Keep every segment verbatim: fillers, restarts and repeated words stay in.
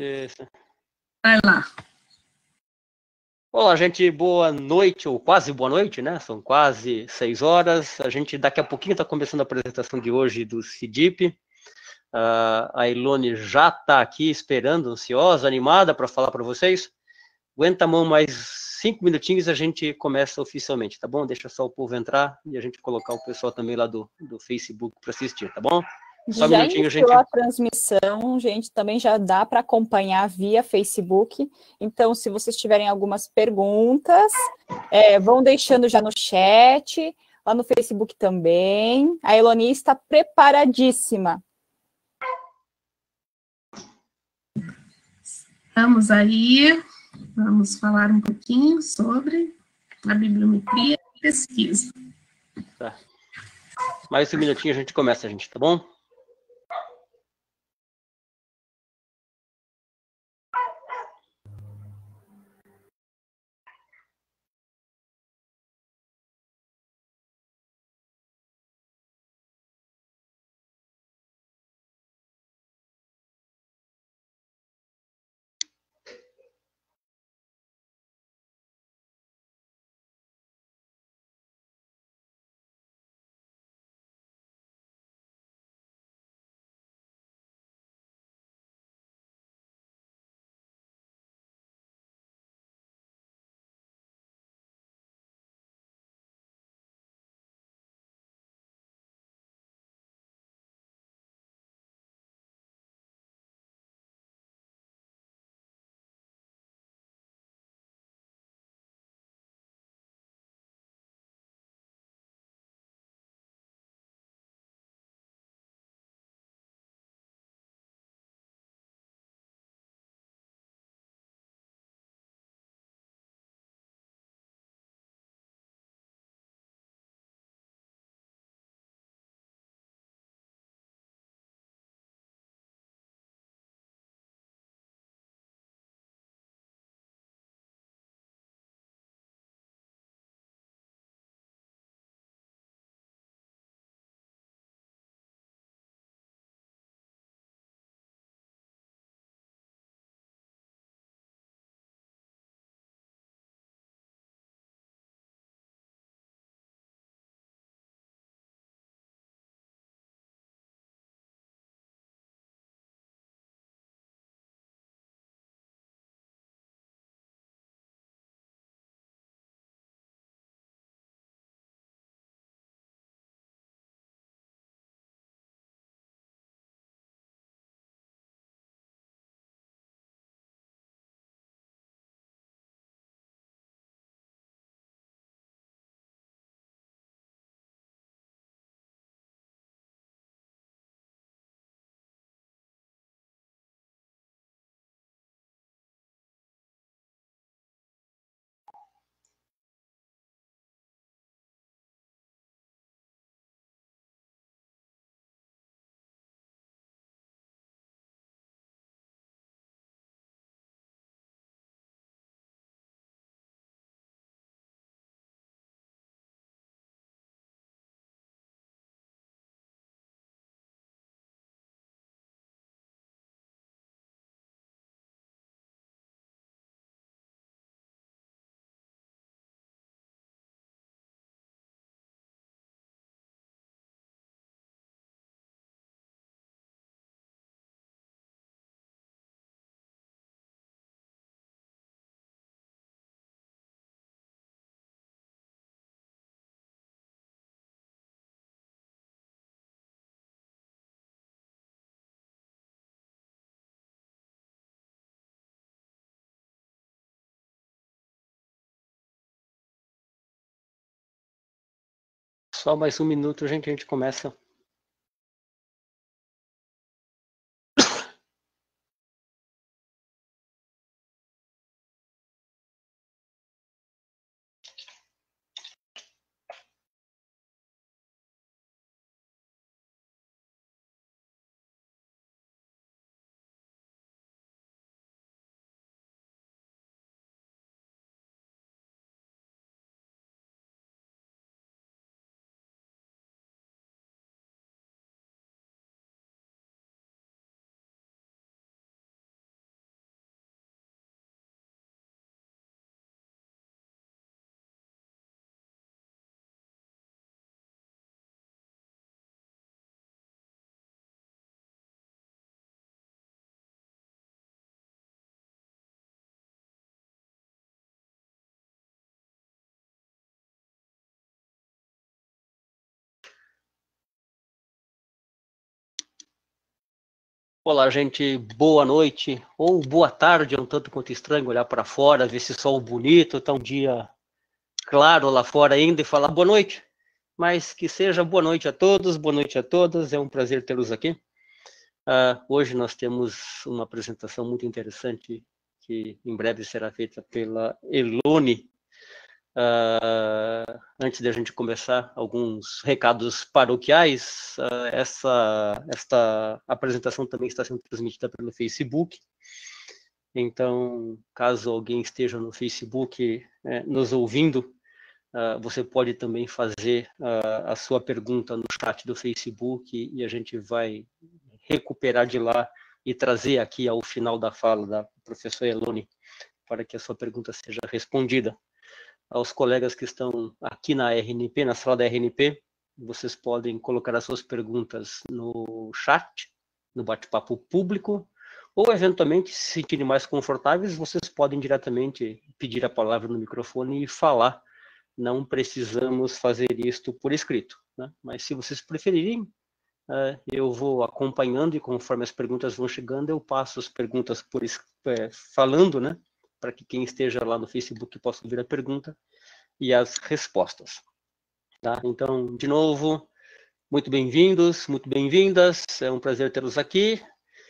Isso. Vai lá. Olá, gente, boa noite, ou quase boa noite, né? São quase seis horas. A gente daqui a pouquinho está começando a apresentação de hoje do CIDIP. Uh, a Ilone já está aqui esperando, ansiosa, animada para falar para vocês. Aguenta a mão mais cinco minutinhos e a gente começa oficialmente, tá bom? Deixa só o povo entrar e a gente colocar o pessoal também lá do, do Facebook para assistir, tá bom? Só um já minutinho, iniciou gente... a transmissão, gente, também já dá para acompanhar via Facebook. Então, se vocês tiverem algumas perguntas, é, vão deixando já no chat, lá no Facebook também. A Eloni está preparadíssima. Vamos aí, vamos falar um pouquinho sobre a bibliometria e pesquisa. Tá. Mais um minutinho a gente começa, gente, tá bom? Só mais um minuto, gente, a gente começa. Olá, gente, boa noite, ou boa tarde, é um tanto quanto estranho olhar para fora, ver esse sol bonito, tá um dia claro lá fora ainda e falar boa noite, mas que seja boa noite a todos, boa noite a todas, é um prazer tê-los aqui. Uh, hoje nós temos uma apresentação muito interessante, que em breve será feita pela Elone. Uh, antes de a gente começar, alguns recados paroquiais. Uh, essa, esta apresentação também está sendo transmitida pelo Facebook. Então, caso alguém esteja no Facebook é, nos ouvindo, uh, você pode também fazer uh, a sua pergunta no chat do Facebook e a gente vai recuperar de lá e trazer aqui ao final da fala da professora Elone para que a sua pergunta seja respondida. Aos colegas que estão aqui na R N P, na sala da R N P, vocês podem colocar as suas perguntas no chat, no bate-papo público, ou, eventualmente, se se sentirem mais confortáveis, vocês podem diretamente pedir a palavra no microfone e falar. Não precisamos fazer isto por escrito, né? Mas, se vocês preferirem, uh, eu vou acompanhando e, conforme as perguntas vão chegando, eu passo as perguntas por é, falando, né? Para que quem esteja lá no Facebook possa ouvir a pergunta e as respostas. Tá? Então, de novo, muito bem-vindos, muito bem-vindas, é um prazer tê-los aqui.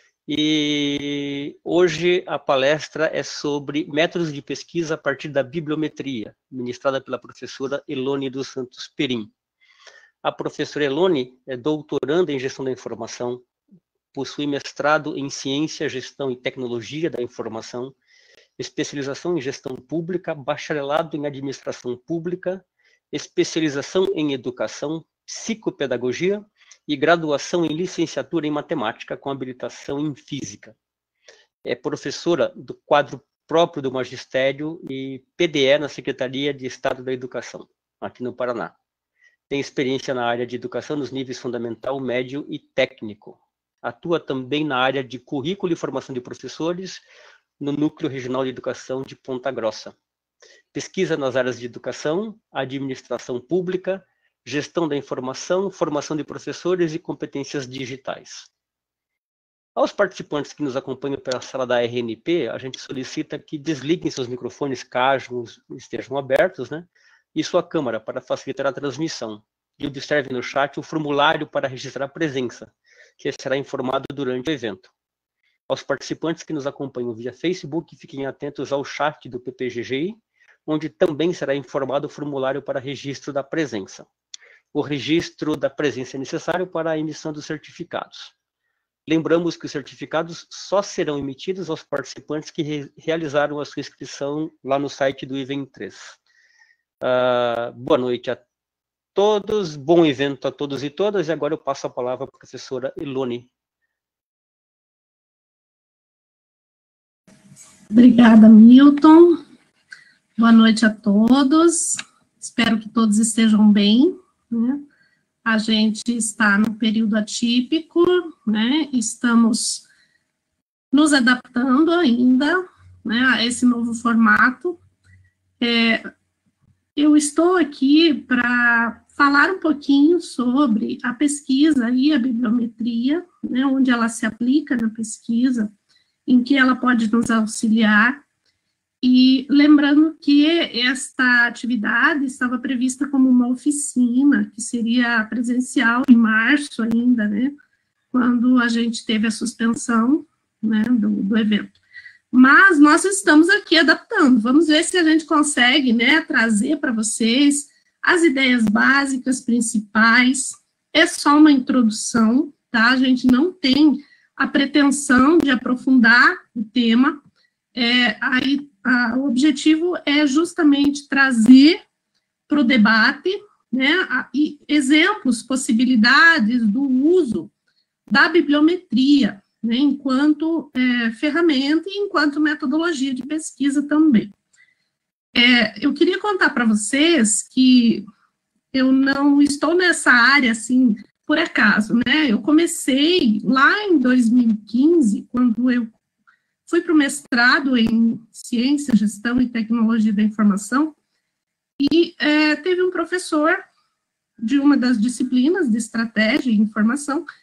E hoje a palestra é sobre métodos de pesquisa a partir da bibliometria, ministrada pela professora Elone dos Santos Perim. A professora Elone é doutoranda em gestão da informação, possui mestrado em ciência, gestão e tecnologia da informação, especialização em gestão pública, bacharelado em administração pública, especialização em educação, psicopedagogia e graduação em licenciatura em matemática com habilitação em física. É professora do quadro próprio do magistério e P D E na Secretaria de Estado da Educação, aqui no Paraná. Tem experiência na área de educação nos níveis fundamental, médio e técnico. Atua também na área de currículo e formação de professores, no Núcleo Regional de Educação de Ponta Grossa. Pesquisa nas áreas de educação, administração pública, gestão da informação, formação de professores e competências digitais. Aos participantes que nos acompanham pela sala da R N P, a gente solicita que desliguem seus microfones caso estejam abertos, né? E sua câmera para facilitar a transmissão. E observe no chat o formulário para registrar a presença, que será informado durante o evento. Aos participantes que nos acompanham via Facebook, fiquem atentos ao chat do P P G G I, onde também será informado o formulário para registro da presença. O registro da presença é necessário para a emissão dos certificados. Lembramos que os certificados só serão emitidos aos participantes que re realizaram a sua inscrição lá no site do IVEM três. Uh, boa noite a todos, bom evento a todos e todas, e agora eu passo a palavra à professora Elone. Obrigada, Milton. Boa noite a todos. Espero que todos estejam bem, né? A gente está no período atípico, né? Estamos nos adaptando ainda, né, a esse novo formato. É, eu estou aqui para falar um pouquinho sobre a pesquisa e a bibliometria, né, onde ela se aplica na pesquisa, em que ela pode nos auxiliar, e lembrando que esta atividade estava prevista como uma oficina, que seria presencial em março ainda, né, quando a gente teve a suspensão, né, do, do evento. Mas nós estamos aqui adaptando, vamos ver se a gente consegue, né, trazer para vocês as ideias básicas, principais. É só uma introdução, tá? A gente não tem a pretensão de aprofundar o tema. É, aí, a, o objetivo é justamente trazer para o debate, né, a, e exemplos, possibilidades do uso da bibliometria, né, enquanto é, ferramenta e enquanto metodologia de pesquisa também. É, eu queria contar para vocês que eu não estou nessa área, assim, por acaso, né? Eu comecei lá em dois mil e quinze, quando eu fui para o mestrado em Ciência, Gestão e Tecnologia da Informação, e é, teve um professor de uma das disciplinas de Estratégia e Informação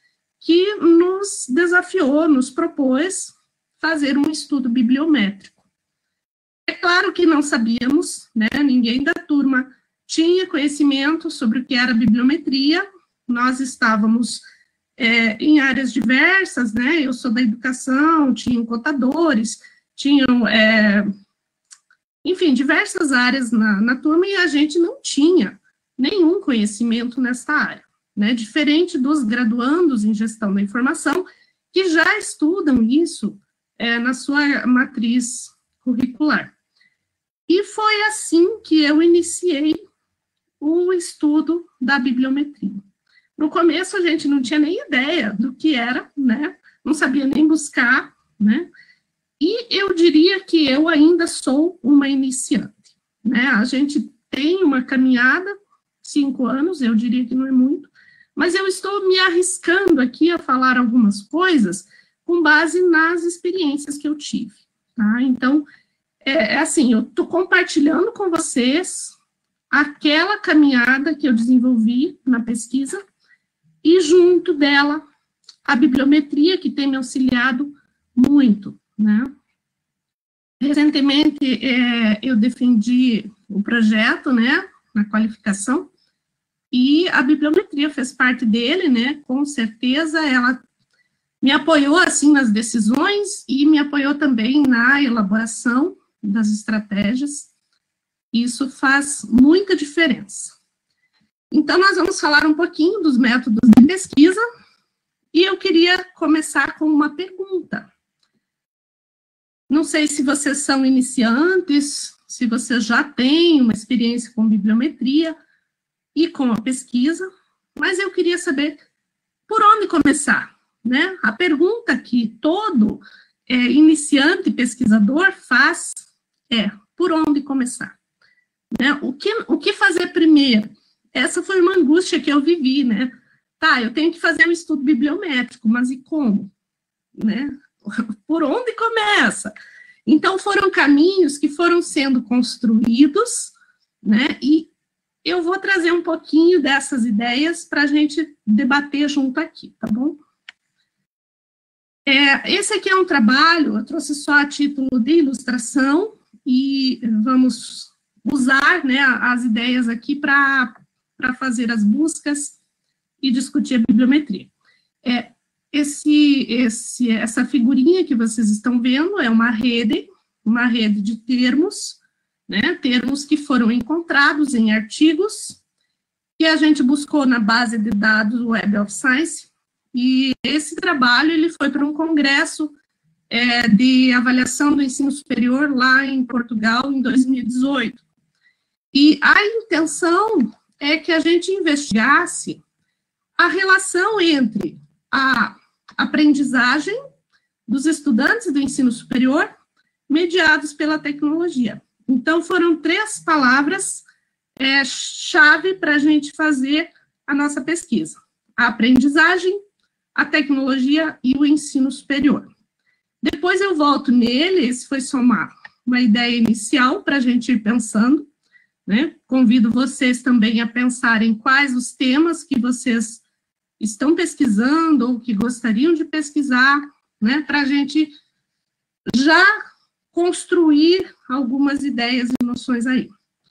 que nos desafiou, nos propôs fazer um estudo bibliométrico. É claro que não sabíamos, né, ninguém da turma tinha conhecimento sobre o que era bibliometria, nós estávamos é, em áreas diversas, né, eu sou da educação, tinham contadores, tinham, é, enfim, diversas áreas na, na turma, e a gente não tinha nenhum conhecimento nessa área, né, diferente dos graduandos em gestão da informação, que já estudam isso é, na sua matriz curricular. E foi assim que eu iniciei o estudo da bibliometria. No começo, a gente não tinha nem ideia do que era, né? Não sabia nem buscar, né? E eu diria que eu ainda sou uma iniciante, né? A gente tem uma caminhada, cinco anos, eu diria que não é muito, mas eu estou me arriscando aqui a falar algumas coisas com base nas experiências que eu tive, tá? Então, é, é assim, eu estou compartilhando com vocês aquela caminhada que eu desenvolvi na pesquisa e, junto dela, a bibliometria, que tem me auxiliado muito, né? Recentemente, é, eu defendi o projeto, né, na qualificação, e a bibliometria fez parte dele, né, com certeza ela me apoiou, assim, nas decisões e me apoiou também na elaboração das estratégias. Isso faz muita diferença. Então, nós vamos falar um pouquinho dos métodos de pesquisa, e eu queria começar com uma pergunta. Não sei se vocês são iniciantes, se vocês já têm uma experiência com bibliometria e com a pesquisa, mas eu queria saber por onde começar, né? A pergunta que todo é, iniciante pesquisador faz é, por onde começar? Né? O que, o que fazer primeiro? Essa foi uma angústia que eu vivi, né? Tá, eu tenho que fazer um estudo bibliométrico, mas e como? Né? Por onde começa? Então, foram caminhos que foram sendo construídos, né? E eu vou trazer um pouquinho dessas ideias para a gente debater junto aqui, tá bom? É, esse aqui é um trabalho, eu trouxe só a título de ilustração, e vamos usar, né, as ideias aqui para fazer as buscas e discutir a bibliometria. É, esse, esse, essa figurinha que vocês estão vendo é uma rede, uma rede de termos, né, termos que foram encontrados em artigos, que a gente buscou na base de dados Web of Science, e esse trabalho ele foi para um congresso é, de avaliação do ensino superior lá em Portugal, em dois mil e dezoito. E a intenção é que a gente investigasse a relação entre a aprendizagem dos estudantes do ensino superior mediados pela tecnologia. Então, foram três palavras é, chave para a gente fazer a nossa pesquisa: a aprendizagem, a tecnologia e o ensino superior. Depois eu volto nele, esse foi só uma, uma ideia inicial para a gente ir pensando, né? Convido vocês também a pensarem quais os temas que vocês estão pesquisando ou que gostariam de pesquisar, né? Para a gente já construir algumas ideias e noções aí.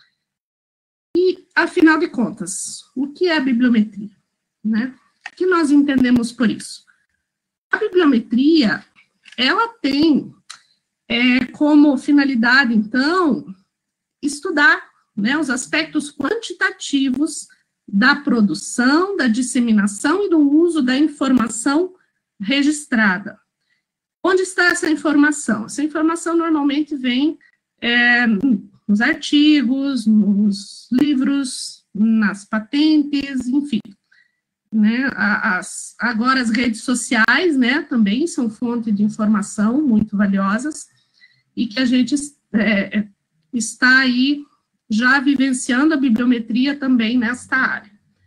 E, afinal de contas, o que é a bibliometria, né? O que nós entendemos por isso? A bibliometria, ela tem é, como finalidade, então, estudar, né, os aspectos quantitativos da produção, da disseminação e do uso da informação registrada. Onde está essa informação? Essa informação normalmente vem é, nos artigos, nos livros, nas patentes, enfim. Né, as, agora as redes sociais, né, também são fonte de informação muito valiosas e que a gente é, está aí já vivenciando a bibliometria também nesta área.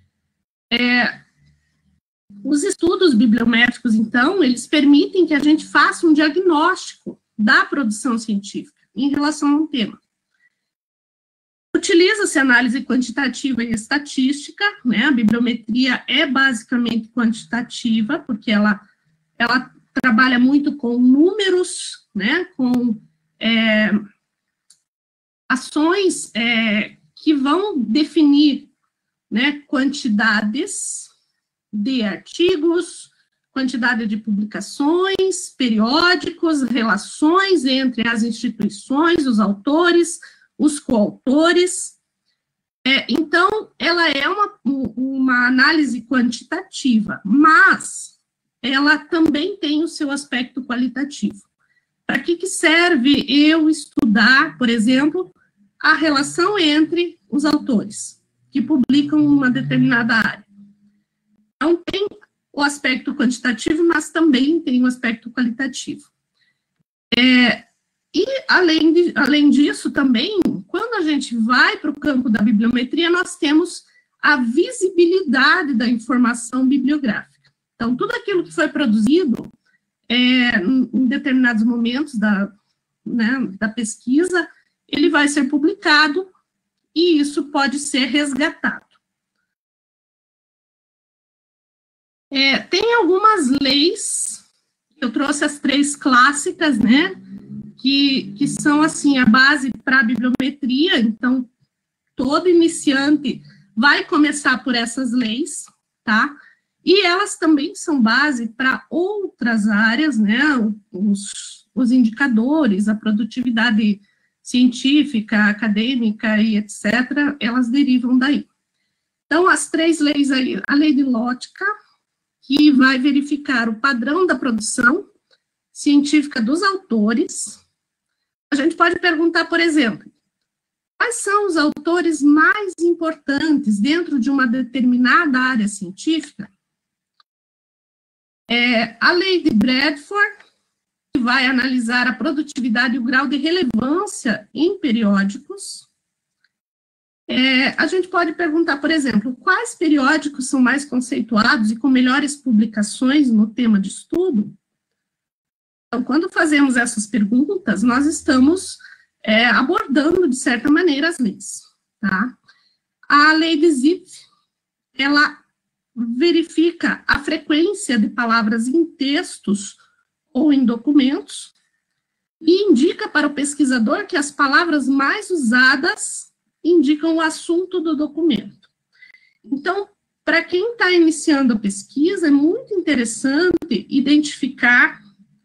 É, os estudos bibliométricos, então, eles permitem que a gente faça um diagnóstico da produção científica em relação a um tema. Utiliza-se análise quantitativa e estatística, né? A bibliometria é basicamente quantitativa, porque ela, ela trabalha muito com números, né? Com é, ações é, que vão definir, né, quantidades de artigos, quantidade de publicações, periódicos, relações entre as instituições, os autores, os coautores. É, então, ela é uma, uma análise quantitativa, mas ela também tem o seu aspecto qualitativo. Para que, que serve eu estudar, por exemplo, a relação entre os autores que publicam uma determinada área? Então, tem o aspecto quantitativo, mas também tem o aspecto qualitativo. É, e, além, de, além disso, também, quando a gente vai para o campo da bibliometria, nós temos a visibilidade da informação bibliográfica. Então, tudo aquilo que foi produzido é, em determinados momentos da, né, da pesquisa, ele vai ser publicado e isso pode ser resgatado. É, tem algumas leis, eu trouxe as três clássicas, né, que, que são, assim, a base para a bibliometria, então, todo iniciante vai começar por essas leis, tá? E elas também são base para outras áreas, né, os, os indicadores, a produtividade científica, acadêmica e etcétera, elas derivam daí. Então, as três leis aí, a lei de Lotka, que vai verificar o padrão da produção científica dos autores. A gente pode perguntar, por exemplo, quais são os autores mais importantes dentro de uma determinada área científica? É, a lei de Bradford, que vai analisar a produtividade e o grau de relevância em periódicos. É, a gente pode perguntar, por exemplo, quais periódicos são mais conceituados e com melhores publicações no tema de estudo? Então, quando fazemos essas perguntas, nós estamos é, abordando, de certa maneira, as leis, tá? A lei de Zipf, ela verifica a frequência de palavras em textos ou em documentos e indica para o pesquisador que as palavras mais usadas indicam o assunto do documento. Então, para quem está iniciando a pesquisa, é muito interessante identificar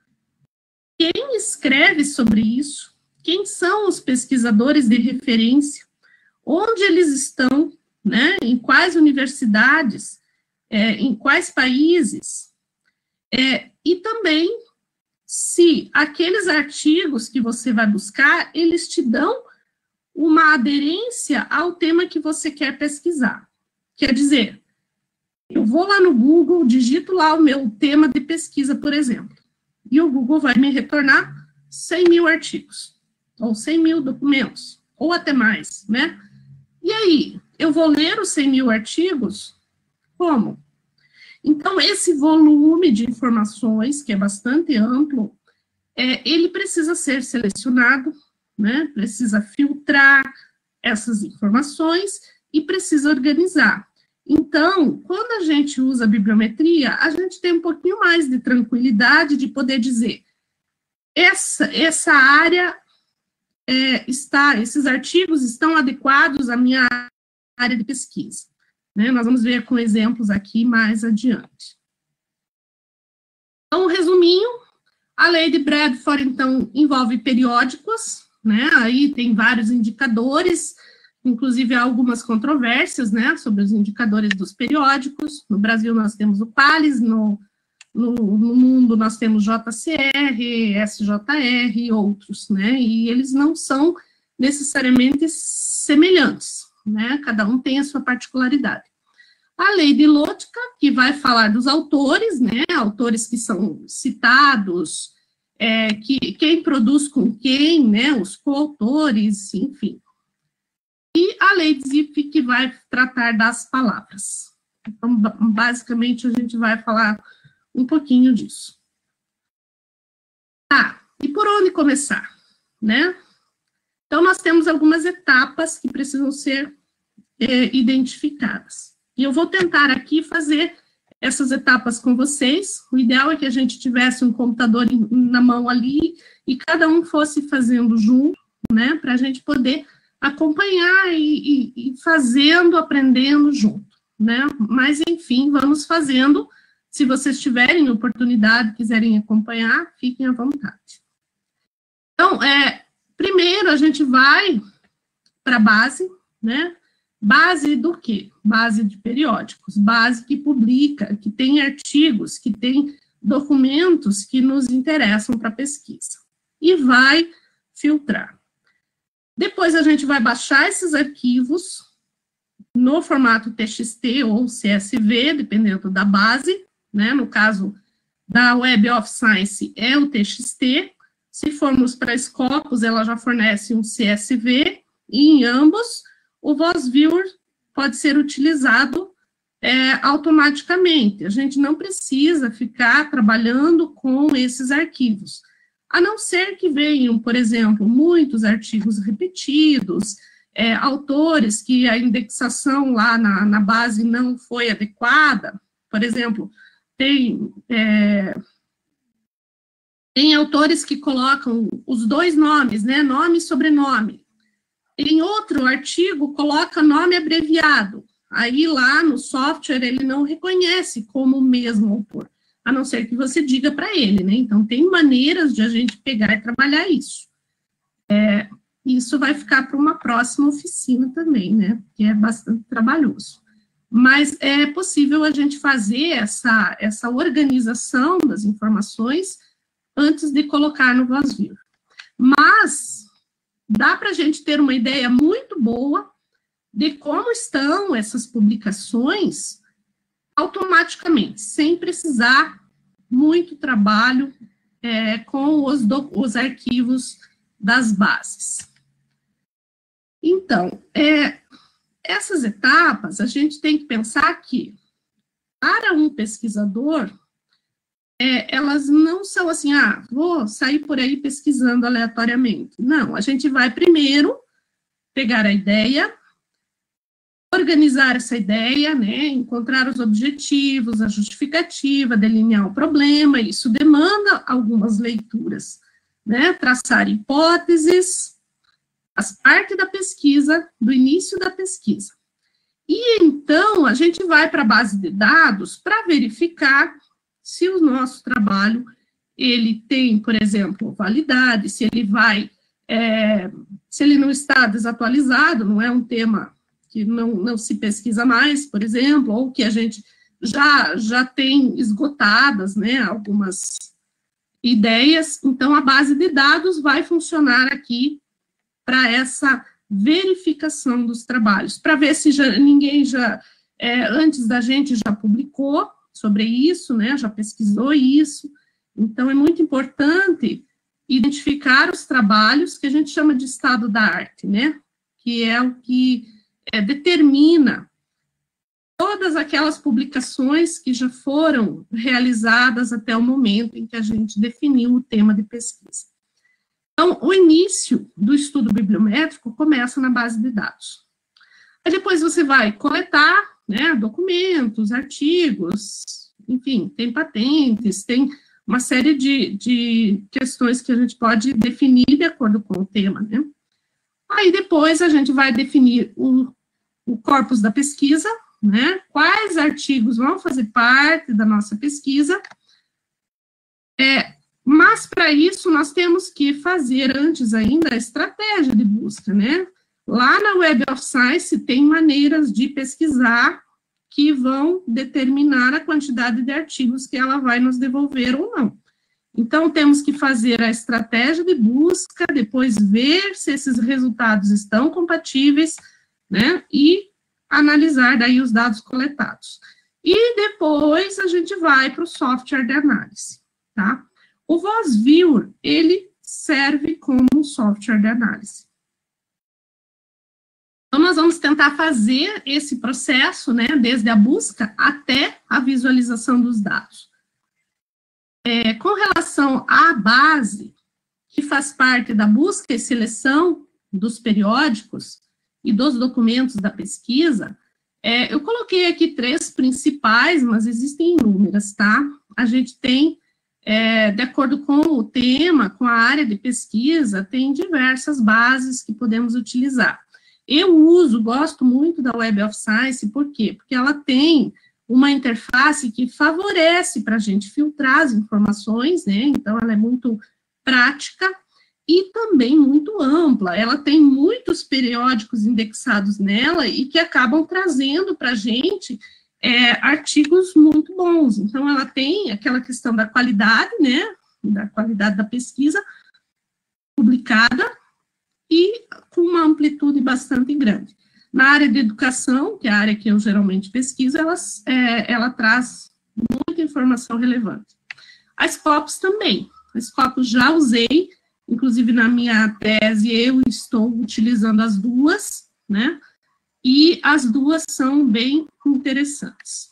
quem escreve sobre isso, quem são os pesquisadores de referência, onde eles estão, né, em quais universidades, é, em quais países, é, e também se aqueles artigos que você vai buscar, eles te dão uma aderência ao tema que você quer pesquisar. Quer dizer, eu vou lá no Google, digito lá o meu tema de pesquisa, por exemplo, e o Google vai me retornar cem mil artigos, ou cem mil documentos, ou até mais, né? E aí, eu vou ler os cem mil artigos? Como? Então, esse volume de informações, que é bastante amplo, é, ele precisa ser selecionado, né, precisa filtrar essas informações e precisa organizar. Então, quando a gente usa a bibliometria, a gente tem um pouquinho mais de tranquilidade de poder dizer, essa, essa área é, está, esses artigos estão adequados à minha área de pesquisa. Né, nós vamos ver com exemplos aqui mais adiante. Então, resuminho, a lei de Bradford, então, envolve periódicos, né, aí tem vários indicadores, inclusive há algumas controvérsias, né, sobre os indicadores dos periódicos. No Brasil nós temos o PALIS, no, no, no mundo nós temos J C R, S J R e outros, né, e eles não são necessariamente semelhantes, né, cada um tem a sua particularidade. A lei de Lotka, que vai falar dos autores, né, autores que são citados, é, que, quem produz com quem, né, os coautores, enfim. E a lei de Zipf, que vai tratar das palavras. Então, basicamente, a gente vai falar um pouquinho disso. Tá, e por onde começar, né? Então, nós temos algumas etapas que precisam ser é, identificadas. E eu vou tentar aqui fazer essas etapas com vocês. O ideal é que a gente tivesse um computador na mão ali e cada um fosse fazendo junto, né, para a gente poder acompanhar e, e, e fazendo, aprendendo junto, né? Mas, enfim, vamos fazendo. Se vocês tiverem oportunidade, quiserem acompanhar, fiquem à vontade. Então, é, primeiro a gente vai para a base, né? Base do quê? Base de periódicos, base que publica, que tem artigos, que tem documentos que nos interessam para pesquisa. E vai filtrar. Depois a gente vai baixar esses arquivos no formato T X T ou C S V, dependendo da base, né? No caso da Web of Science é o T X T. Se formos para Scopus, ela já fornece um C S V, e em ambos, o VozViewer pode ser utilizado é, automaticamente. A gente não precisa ficar trabalhando com esses arquivos, a não ser que venham, por exemplo, muitos artigos repetidos, é, autores que a indexação lá na, na base não foi adequada. Por exemplo, tem... É, Tem autores que colocam os dois nomes, né, nome e sobrenome. Em outro artigo, coloca nome abreviado. Aí, lá no software, ele não reconhece como o mesmo autor, a não ser que você diga para ele, né? Então, tem maneiras de a gente pegar e trabalhar isso. É, isso vai ficar para uma próxima oficina também, né, que é bastante trabalhoso. Mas é possível a gente fazer essa, essa organização das informações antes de colocar no VozViewer. Mas dá para a gente ter uma ideia muito boa de como estão essas publicações automaticamente, sem precisar muito trabalho é, com os, do, os arquivos das bases. Então, é, essas etapas, a gente tem que pensar que, para um pesquisador, É, elas não são assim, ah, vou sair por aí pesquisando aleatoriamente. Não, a gente vai primeiro pegar a ideia, organizar essa ideia, né, encontrar os objetivos, a justificativa, delinear o problema, isso demanda algumas leituras, né, traçar hipóteses, faz parte da pesquisa, do início da pesquisa. E então, a gente vai para a base de dados para verificar se o nosso trabalho, ele tem, por exemplo, validade, se ele vai, é, se ele não está desatualizado, não é um tema que não, não se pesquisa mais, por exemplo, ou que a gente já, já tem esgotadas, né, algumas ideias, então a base de dados vai funcionar aqui para essa verificação dos trabalhos, para ver se já, ninguém já, é, antes da gente já publicou sobre isso, né, já pesquisou isso. Então, é muito importante identificar os trabalhos que a gente chama de estado da arte, né, que é o que é, determina todas aquelas publicações que já foram realizadas até o momento em que a gente definiu o tema de pesquisa. Então, o início do estudo bibliométrico começa na base de dados. Aí depois você vai coletar, né, documentos, artigos, enfim, tem patentes, tem uma série de, de questões que a gente pode definir de acordo com o tema, né. Aí depois a gente vai definir o, o corpus da pesquisa, né, quais artigos vão fazer parte da nossa pesquisa, é, mas para isso nós temos que fazer antes ainda a estratégia de busca, né. Lá na Web of Science tem maneiras de pesquisar que vão determinar a quantidade de artigos que ela vai nos devolver ou não. Então, temos que fazer a estratégia de busca, depois ver se esses resultados estão compatíveis, né, e analisar daí os dados coletados. E depois a gente vai para o software de análise, tá? O VozViewer, ele serve como um software de análise. Então, nós vamos tentar fazer esse processo, né, desde a busca até a visualização dos dados. É, com relação à base, que faz parte da busca e seleção, dos periódicos e dos documentos da pesquisa, é, eu coloquei aqui três principais, mas existem inúmeras, tá? A gente tem, é, de acordo com o tema, com a área de pesquisa, tem diversas bases que podemos utilizar. Eu uso, gosto muito da Web of Science, por quê? Porque ela tem uma interface que favorece para a gente filtrar as informações, né? Então, ela é muito prática e também muito ampla. Ela tem muitos periódicos indexados nela e que acabam trazendo para a gente é, artigos muito bons. Então, ela tem aquela questão da qualidade, né? Da qualidade da pesquisa publicada e com uma amplitude bastante grande. Na área de educação, que é a área que eu geralmente pesquiso, ela, é, ela traz muita informação relevante. A Scopus também. A Scopus já usei, inclusive na minha tese eu estou utilizando as duas, né? E as duas são bem interessantes.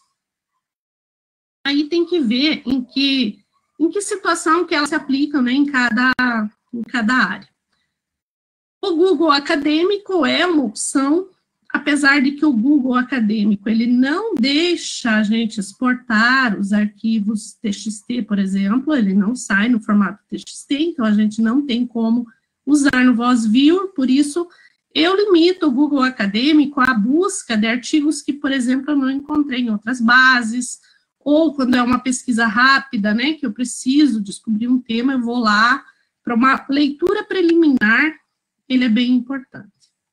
Aí tem que ver em que, em que situação que elas se aplicam, né, em cada, em cada área. O Google Acadêmico é uma opção, apesar de que o Google Acadêmico, ele não deixa a gente exportar os arquivos T X T, por exemplo, ele não sai no formato T X T, então a gente não tem como usar no VozViewer, por isso eu limito o Google Acadêmico à busca de artigos que, por exemplo, eu não encontrei em outras bases, ou quando é uma pesquisa rápida, né, que eu preciso descobrir um tema, eu vou lá para uma leitura preliminar, ele é bem importante.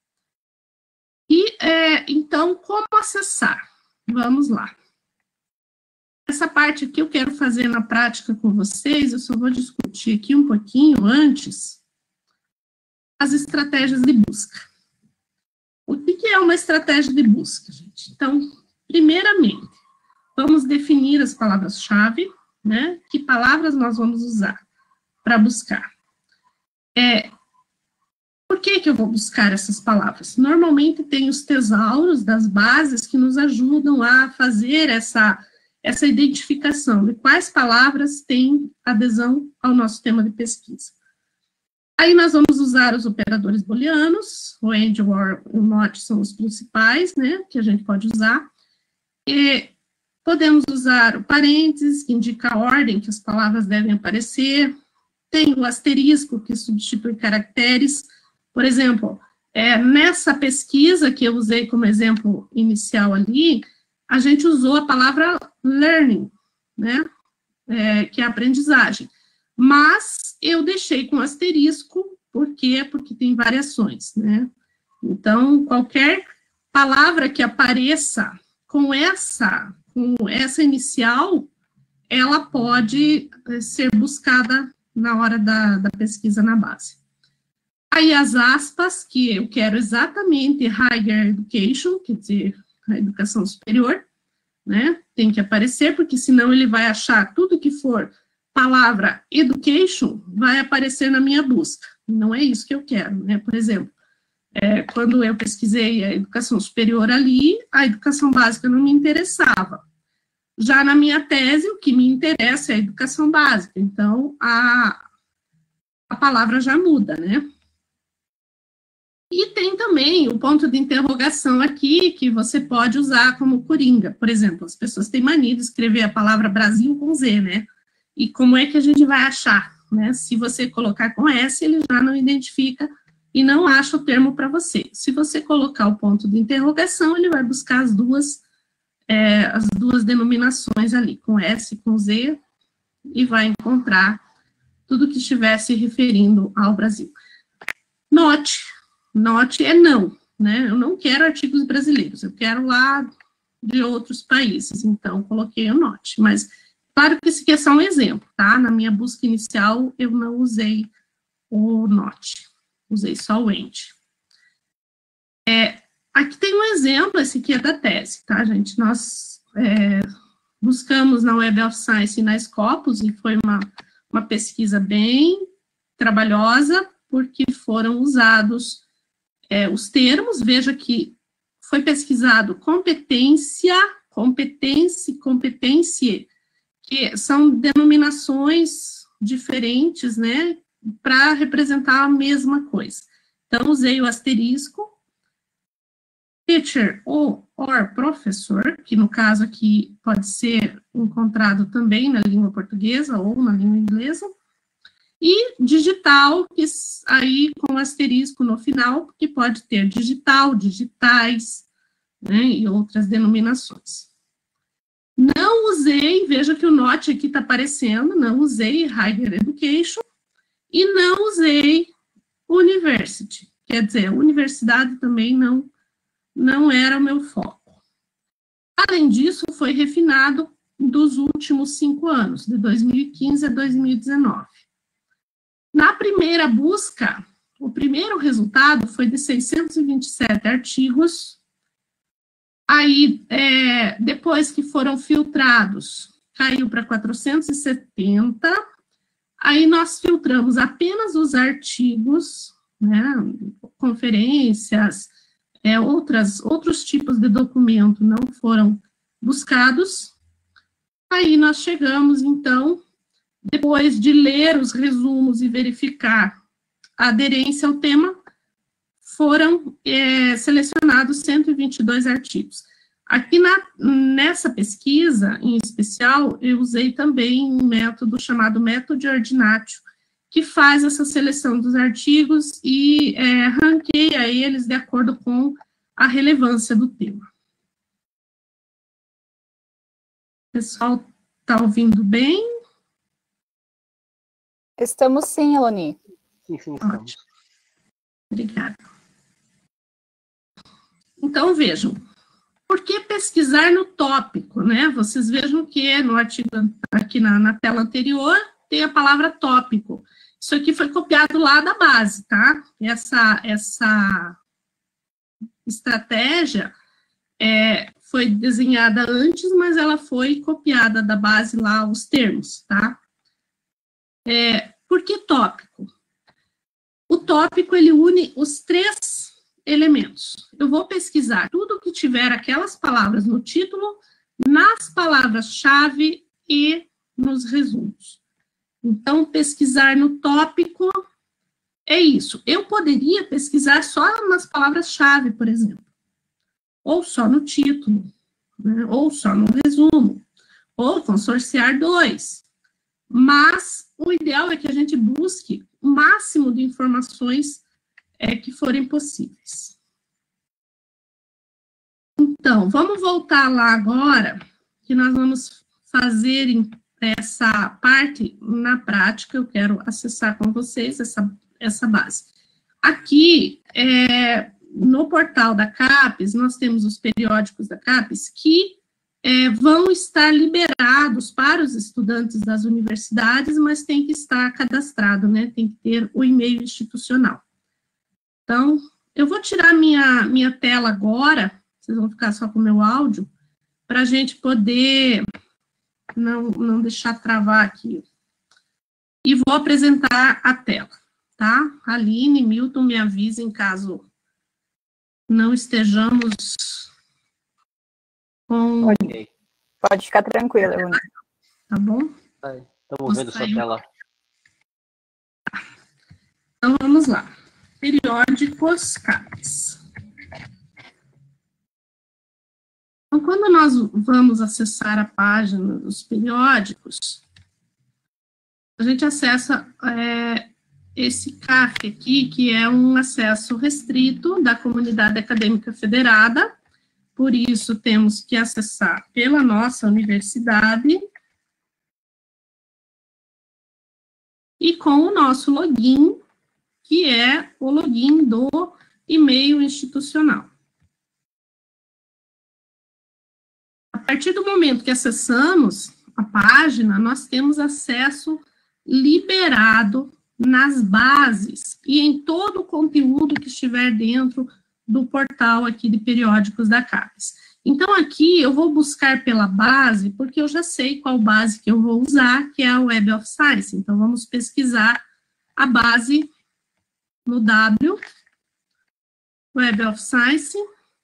E, é, então, como acessar? Vamos lá. Essa parte aqui eu quero fazer na prática com vocês, eu só vou discutir aqui um pouquinho antes as estratégias de busca. O que é uma estratégia de busca, gente? Então, primeiramente, vamos definir as palavras-chave, né? Que palavras nós vamos usar para buscar? É, por que que eu vou buscar essas palavras? Normalmente tem os tesauros das bases que nos ajudam a fazer essa, essa identificação de quais palavras têm adesão ao nosso tema de pesquisa. Aí nós vamos usar os operadores booleanos, o AND, o OR, o NOT são os principais, né, que a gente pode usar. E podemos usar o parênteses, que indica a ordem que as palavras devem aparecer. Tem o asterisco, que substitui caracteres. Por exemplo, é, nessa pesquisa que eu usei como exemplo inicial ali, a gente usou a palavra learning, né, é, que é aprendizagem. Mas eu deixei com asterisco, por quê? Porque tem variações, né? Então, qualquer palavra que apareça com essa, com essa inicial, ela pode ser buscada na hora da, da pesquisa na base. Aí as aspas, que eu quero exatamente higher education, quer dizer, a educação superior, né? Tem que aparecer, porque senão ele vai achar tudo que for palavra education, vai aparecer na minha busca. Não é isso que eu quero, né? Por exemplo, é, quando eu pesquisei a educação superior ali, a educação básica não me interessava. Já na minha tese, o que me interessa é a educação básica. Então, a, a palavra já muda, né? E tem também o ponto de interrogação aqui, que você pode usar como coringa. Por exemplo, as pessoas têm mania de escrever a palavra Brasil com Z, né? E como é que a gente vai achar, né? Se você colocar com S, ele já não identifica e não acha o termo para você. Se você colocar o ponto de interrogação, ele vai buscar as duas, é, as duas denominações ali, com S, com Z, e vai encontrar tudo que estiver se referindo ao Brasil. Note, note é não, né? Eu não quero artigos brasileiros, eu quero lá de outros países, então coloquei o note, mas claro que esse aqui é só um exemplo, tá? Na minha busca inicial, eu não usei o not, usei só o and. É, aqui tem um exemplo, esse aqui é da tese, tá, gente? Nós é, buscamos na Web of Science e na Scopus, e foi uma, uma pesquisa bem trabalhosa, porque foram usados é, os termos, veja que foi pesquisado competência, competência, competência, que são denominações diferentes, né, para representar a mesma coisa. Então, usei o asterisco, teacher ou or professor, que no caso aqui pode ser encontrado também na língua portuguesa ou na língua inglesa, e digital, que aí com asterisco no final, que pode ter digital, digitais, né, e outras denominações. Não usei, veja que o note aqui está aparecendo, não usei Higher Education e não usei University, quer dizer, a universidade também não, não era o meu foco. Além disso, foi refinado dos últimos cinco anos, de dois mil e quinze a dois mil e dezenove. Na primeira busca, o primeiro resultado foi de seiscentos e vinte e sete artigos. Aí, é, depois que foram filtrados, caiu para quatrocentos e setenta. Aí, nós filtramos apenas os artigos, né, conferências, é, outras, outros tipos de documento não foram buscados. Aí, nós chegamos, então, depois de ler os resumos e verificar a aderência ao tema, foram é, selecionados cento e vinte e dois artigos. Aqui na, nessa pesquisa, em especial, eu usei também um método chamado método Ordinatio, que faz essa seleção dos artigos e é, ranqueia eles de acordo com a relevância do tema. O pessoal está ouvindo bem? Estamos sim, Eloni. Sim, sim, estamos. Ótimo. Obrigada. Então, vejam, por que pesquisar no tópico, né? Vocês vejam que no artigo, aqui na, na tela anterior, tem a palavra tópico. Isso aqui foi copiado lá da base, tá? Essa, essa estratégia é, foi desenhada antes, mas ela foi copiada da base lá, os termos, tá? É, por que tópico? O tópico, ele une os três elementos. Eu vou pesquisar tudo que tiver aquelas palavras no título, nas palavras-chave e nos resumos. Então, pesquisar no tópico é isso. Eu poderia pesquisar só nas palavras-chave, por exemplo, ou só no título, né? Ou só no resumo, ou consorciar dois. Mas o ideal é que a gente busque o máximo de informações é, que forem possíveis. Então, vamos voltar lá agora, que nós vamos fazer essa parte na prática. Eu quero acessar com vocês essa, essa base. Aqui, é, no portal da CAPES, nós temos os periódicos da CAPES que É, vão estar liberados para os estudantes das universidades, mas tem que estar cadastrado, né? Tem que ter o e-mail institucional. Então, eu vou tirar minha, minha tela agora, vocês vão ficar só com o meu áudio, para a gente poder não, não deixar travar aqui. E vou apresentar a tela, tá? Aline, Milton, me avisem caso não estejamos com... Pode, pode ficar tranquila, Eloni. Tá bom? Estamos vendo sua tela. Então, vamos lá. Periódicos CAPES. Então, quando nós vamos acessar a página dos periódicos, a gente acessa é, esse C A F aqui, que é um acesso restrito da comunidade acadêmica federada. Por isso, temos que acessar pela nossa universidade e com o nosso login, que é o login do e-mail institucional. A partir do momento que acessamos a página, nós temos acesso liberado nas bases e em todo o conteúdo que estiver dentro do portal aqui de periódicos da CAPES. Então, aqui eu vou buscar pela base, porque eu já sei qual base que eu vou usar, que é a Web of Science. Então, vamos pesquisar a base no W, Web of Science.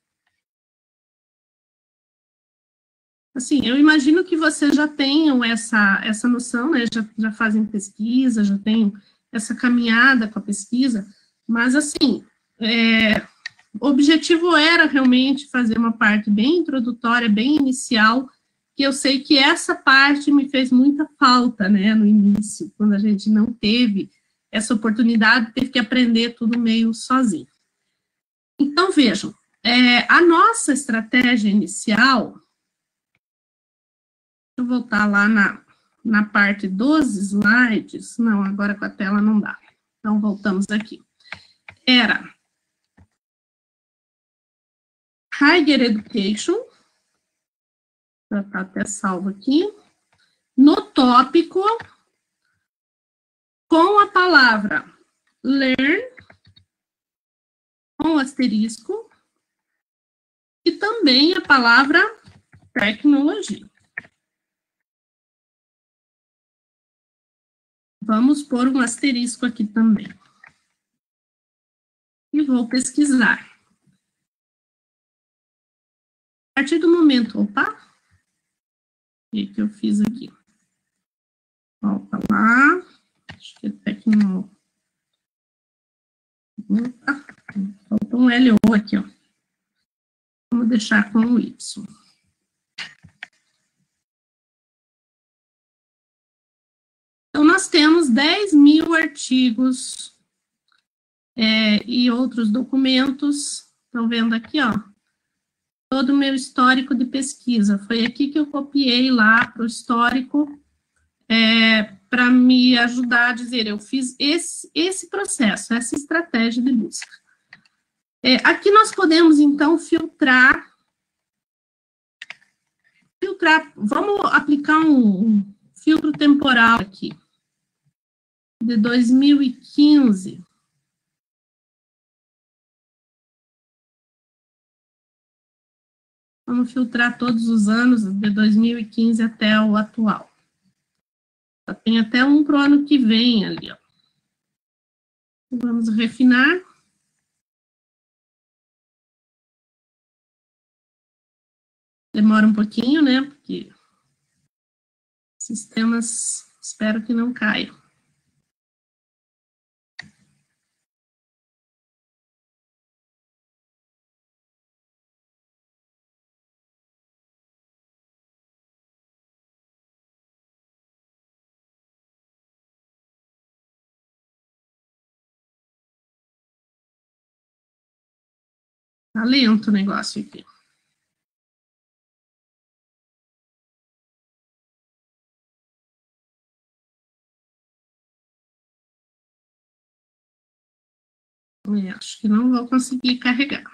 Assim, eu imagino que vocês já tenham essa, essa noção, né, já, já fazem pesquisa, já tenham essa caminhada com a pesquisa, mas, assim, é, o objetivo era realmente fazer uma parte bem introdutória, bem inicial, que eu sei que essa parte me fez muita falta, né, no início, quando a gente não teve essa oportunidade, teve que aprender tudo meio sozinho. Então, vejam, é, a nossa estratégia inicial, deixa eu voltar lá na, na parte dos slides, não, agora com a tela não dá, então voltamos aqui, era Higher Education, já está até salvo aqui, no tópico, com a palavra learn, com asterisco, e também a palavra tecnologia. Vamos pôr um asterisco aqui também. E vou pesquisar. A partir do momento, opa, o que que eu fiz aqui? Volta lá, acho que é tecno... Opa, faltou um L O aqui, ó. Vamos deixar com o Y. Então, nós temos dez mil artigos é, e outros documentos. Estão vendo aqui, ó, todo o meu histórico de pesquisa. Foi aqui que eu copiei lá para o histórico, é, para me ajudar a dizer, eu fiz esse, esse processo, essa estratégia de busca. É, aqui nós podemos, então, filtrar, filtrar, vamos aplicar um, um filtro temporal aqui, de dois mil e quinze. Vamos filtrar todos os anos, de dois mil e quinze até o atual. Tem até um para o ano que vem ali, ó. Vamos refinar. Demora um pouquinho, né, porque sistemas, espero que não caiam. Tá lento o negócio aqui. Eu acho que não vou conseguir carregar.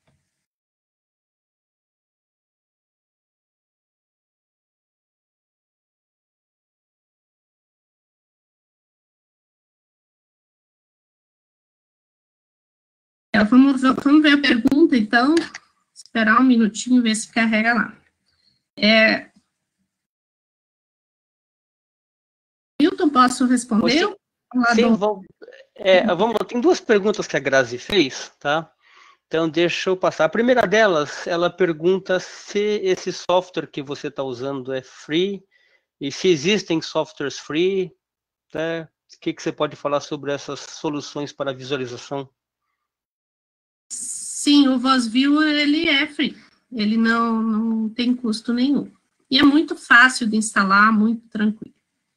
É, vamos, vamos ver a pergunta, então. Esperar um minutinho, ver se carrega lá. É... Milton, posso responder? Sim, sim, vamos, é, vamos, tem duas perguntas que a Grazi fez, tá? Então, deixa eu passar. A primeira delas, ela pergunta se esse software que você está usando é free, e se existem softwares free, né? O que, que você pode falar sobre essas soluções para visualização? Sim, o VozView, ele é free. Ele não, não tem custo nenhum. E é muito fácil de instalar, muito tranquilo.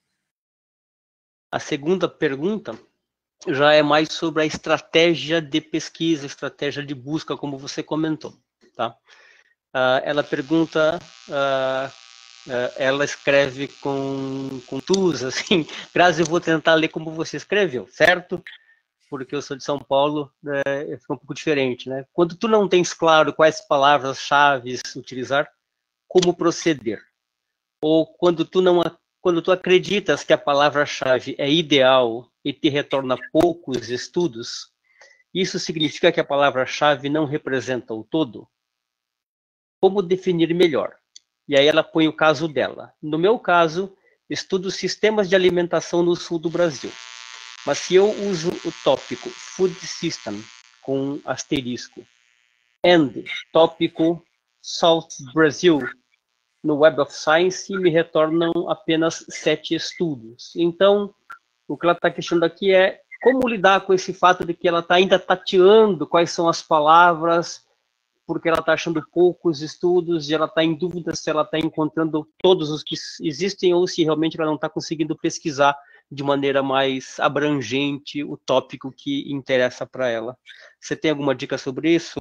A segunda pergunta já é mais sobre a estratégia de pesquisa, estratégia de busca, como você comentou, tá? Uh, ela pergunta, uh, uh, ela escreve com, com tus, assim, Grazi, eu vou tentar ler como você escreveu, certo? Porque eu sou de São Paulo, é, fica um pouco diferente, né? Quando tu não tens claro quais palavras-chave utilizar, como proceder? Ou quando tu não quando tu acreditas que a palavra-chave é ideal e te retorna poucos estudos, isso significa que a palavra-chave não representa o todo? Como definir melhor? E aí ela põe o caso dela. No meu caso, estudo sistemas de alimentação no sul do Brasil. Mas se eu uso o tópico Food System com asterisco and tópico South Brazil no Web of Science, me retornam apenas sete estudos. Então, o que ela está questionando aqui é como lidar com esse fato de que ela está ainda tateando quais são as palavras, porque ela está achando poucos estudos e ela está em dúvida se ela está encontrando todos os que existem ou se realmente ela não está conseguindo pesquisar de maneira mais abrangente o tópico que interessa para ela. Você tem alguma dica sobre isso,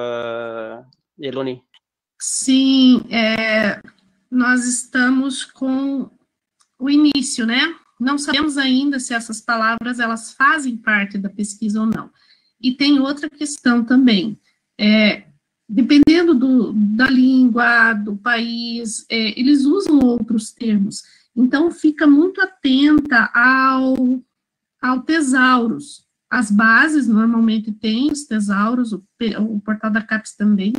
uh, Elone? Sim, é, nós estamos com o início, né? Não sabemos ainda se essas palavras elas fazem parte da pesquisa ou não. E tem outra questão também, é, dependendo do, da língua, do país, é, eles usam outros termos. Então, fica muito atenta ao, ao tesauros. As bases normalmente têm os tesauros, o, o portal da CAPES também.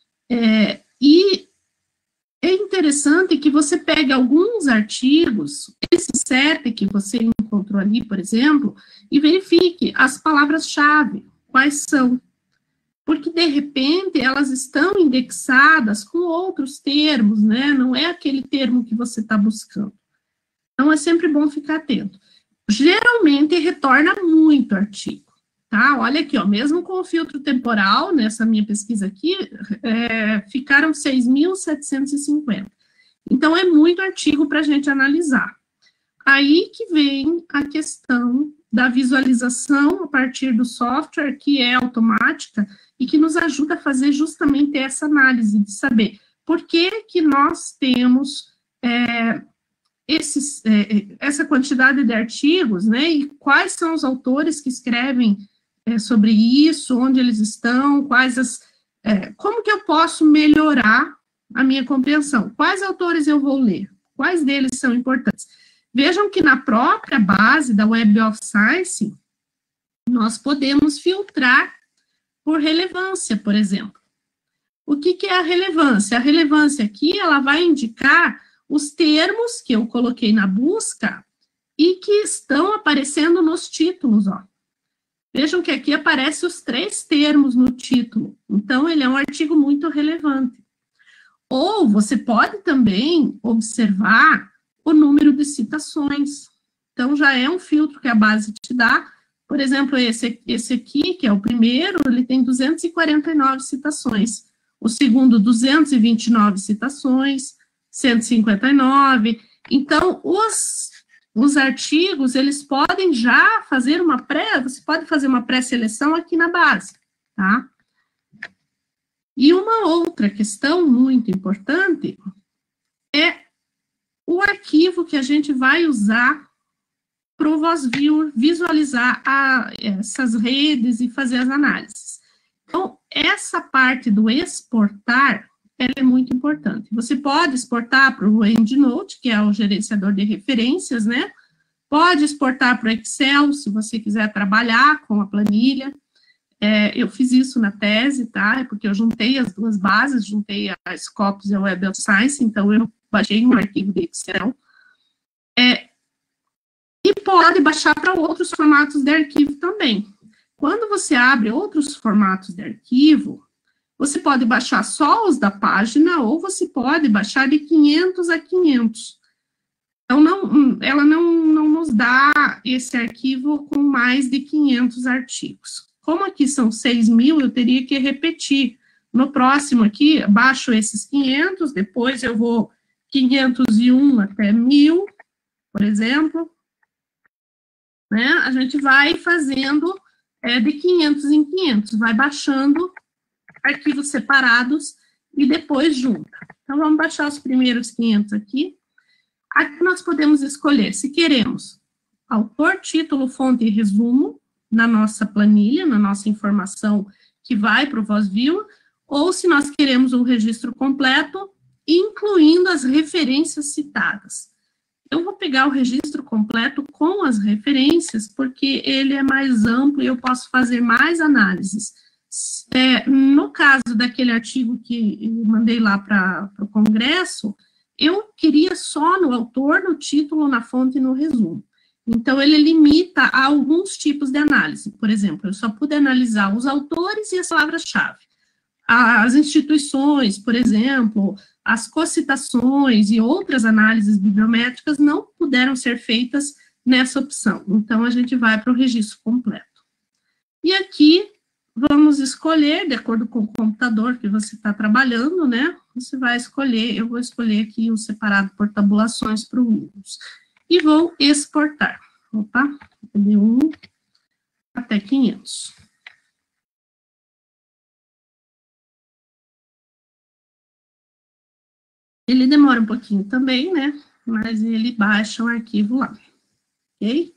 É, e é interessante que você pegue alguns artigos, esse C E P que você encontrou ali, por exemplo, e verifique as palavras-chave, quais são. Porque, de repente, elas estão indexadas com outros termos, né? Não é aquele termo que você está buscando. Então, é sempre bom ficar atento. Geralmente, retorna muito artigo, tá? Olha aqui, ó, mesmo com o filtro temporal, nessa minha pesquisa aqui, é, ficaram seis mil setecentos e cinquenta. Então, é muito artigo para a gente analisar. Aí que vem a questão da visualização a partir do software, que é automática, e que nos ajuda a fazer justamente essa análise, de saber por que que nós temos é, esses, é, essa quantidade de artigos, né, e quais são os autores que escrevem é, sobre isso, onde eles estão, quais as, é, como que eu posso melhorar a minha compreensão, quais autores eu vou ler, quais deles são importantes. Vejam que na própria base da Web of Science, nós podemos filtrar por relevância, por exemplo. O que que é a relevância? A relevância aqui, ela vai indicar os termos que eu coloquei na busca e que estão aparecendo nos títulos, ó. Vejam que aqui aparecem os três termos no título. Então, ele é um artigo muito relevante. Ou você pode também observar o número de citações. Então, já é um filtro que a base te dá. Por exemplo, esse, esse aqui, que é o primeiro, ele tem duzentas e quarenta e nove citações. O segundo, duzentas e vinte e nove citações, cento e cinquenta e nove. Então, os, os artigos, eles podem já fazer uma pré, você pode fazer uma pré-seleção aqui na base, tá? E uma outra questão muito importante é o arquivo que a gente vai usar para o VozViewer visualizar a, essas redes e fazer as análises. Então, essa parte do exportar, ela é muito importante. Você pode exportar para o EndNote, que é o gerenciador de referências, né? Pode exportar para o Excel, se você quiser trabalhar com a planilha. É, eu fiz isso na tese, tá? É porque eu juntei as duas bases, juntei a Scopus e a Web of Science, então eu baixei um arquivo de Excel. É, e pode baixar para outros formatos de arquivo também. Quando você abre outros formatos de arquivo, você pode baixar só os da página, ou você pode baixar de quinhentos a quinhentos. Então, não, ela não, não nos dá esse arquivo com mais de quinhentos artigos. Como aqui são seis mil, eu teria que repetir. No próximo aqui, baixo esses quinhentos, depois eu vou quinhentos e um até mil, por exemplo. Né? A gente vai fazendo é, de quinhentos em quinhentos, vai baixando arquivos separados e depois junta. Então, vamos baixar os primeiros quinhentos aqui. Aqui nós podemos escolher se queremos autor, título, fonte e resumo na nossa planilha, na nossa informação que vai para o VozViewer, ou se nós queremos um registro completo, incluindo as referências citadas. Eu vou pegar o registro completo com as referências, porque ele é mais amplo e eu posso fazer mais análises. É, no caso daquele artigo que eu mandei lá para o Congresso, eu queria só no autor, no título, na fonte e no resumo. Então, ele limita a alguns tipos de análise. Por exemplo, eu só pude analisar os autores e as palavras-chave. As instituições, por exemplo, as cocitações e outras análises bibliométricas não puderam ser feitas nessa opção. Então, a gente vai para o registro completo. E aqui, vamos escolher, de acordo com o computador que você está trabalhando, né? Você vai escolher, eu vou escolher aqui o separado por tabulações para o Windows. E vou exportar. Opa, de um até quinhentos. Ele demora um pouquinho também, né? Mas ele baixa o arquivo lá. Ok?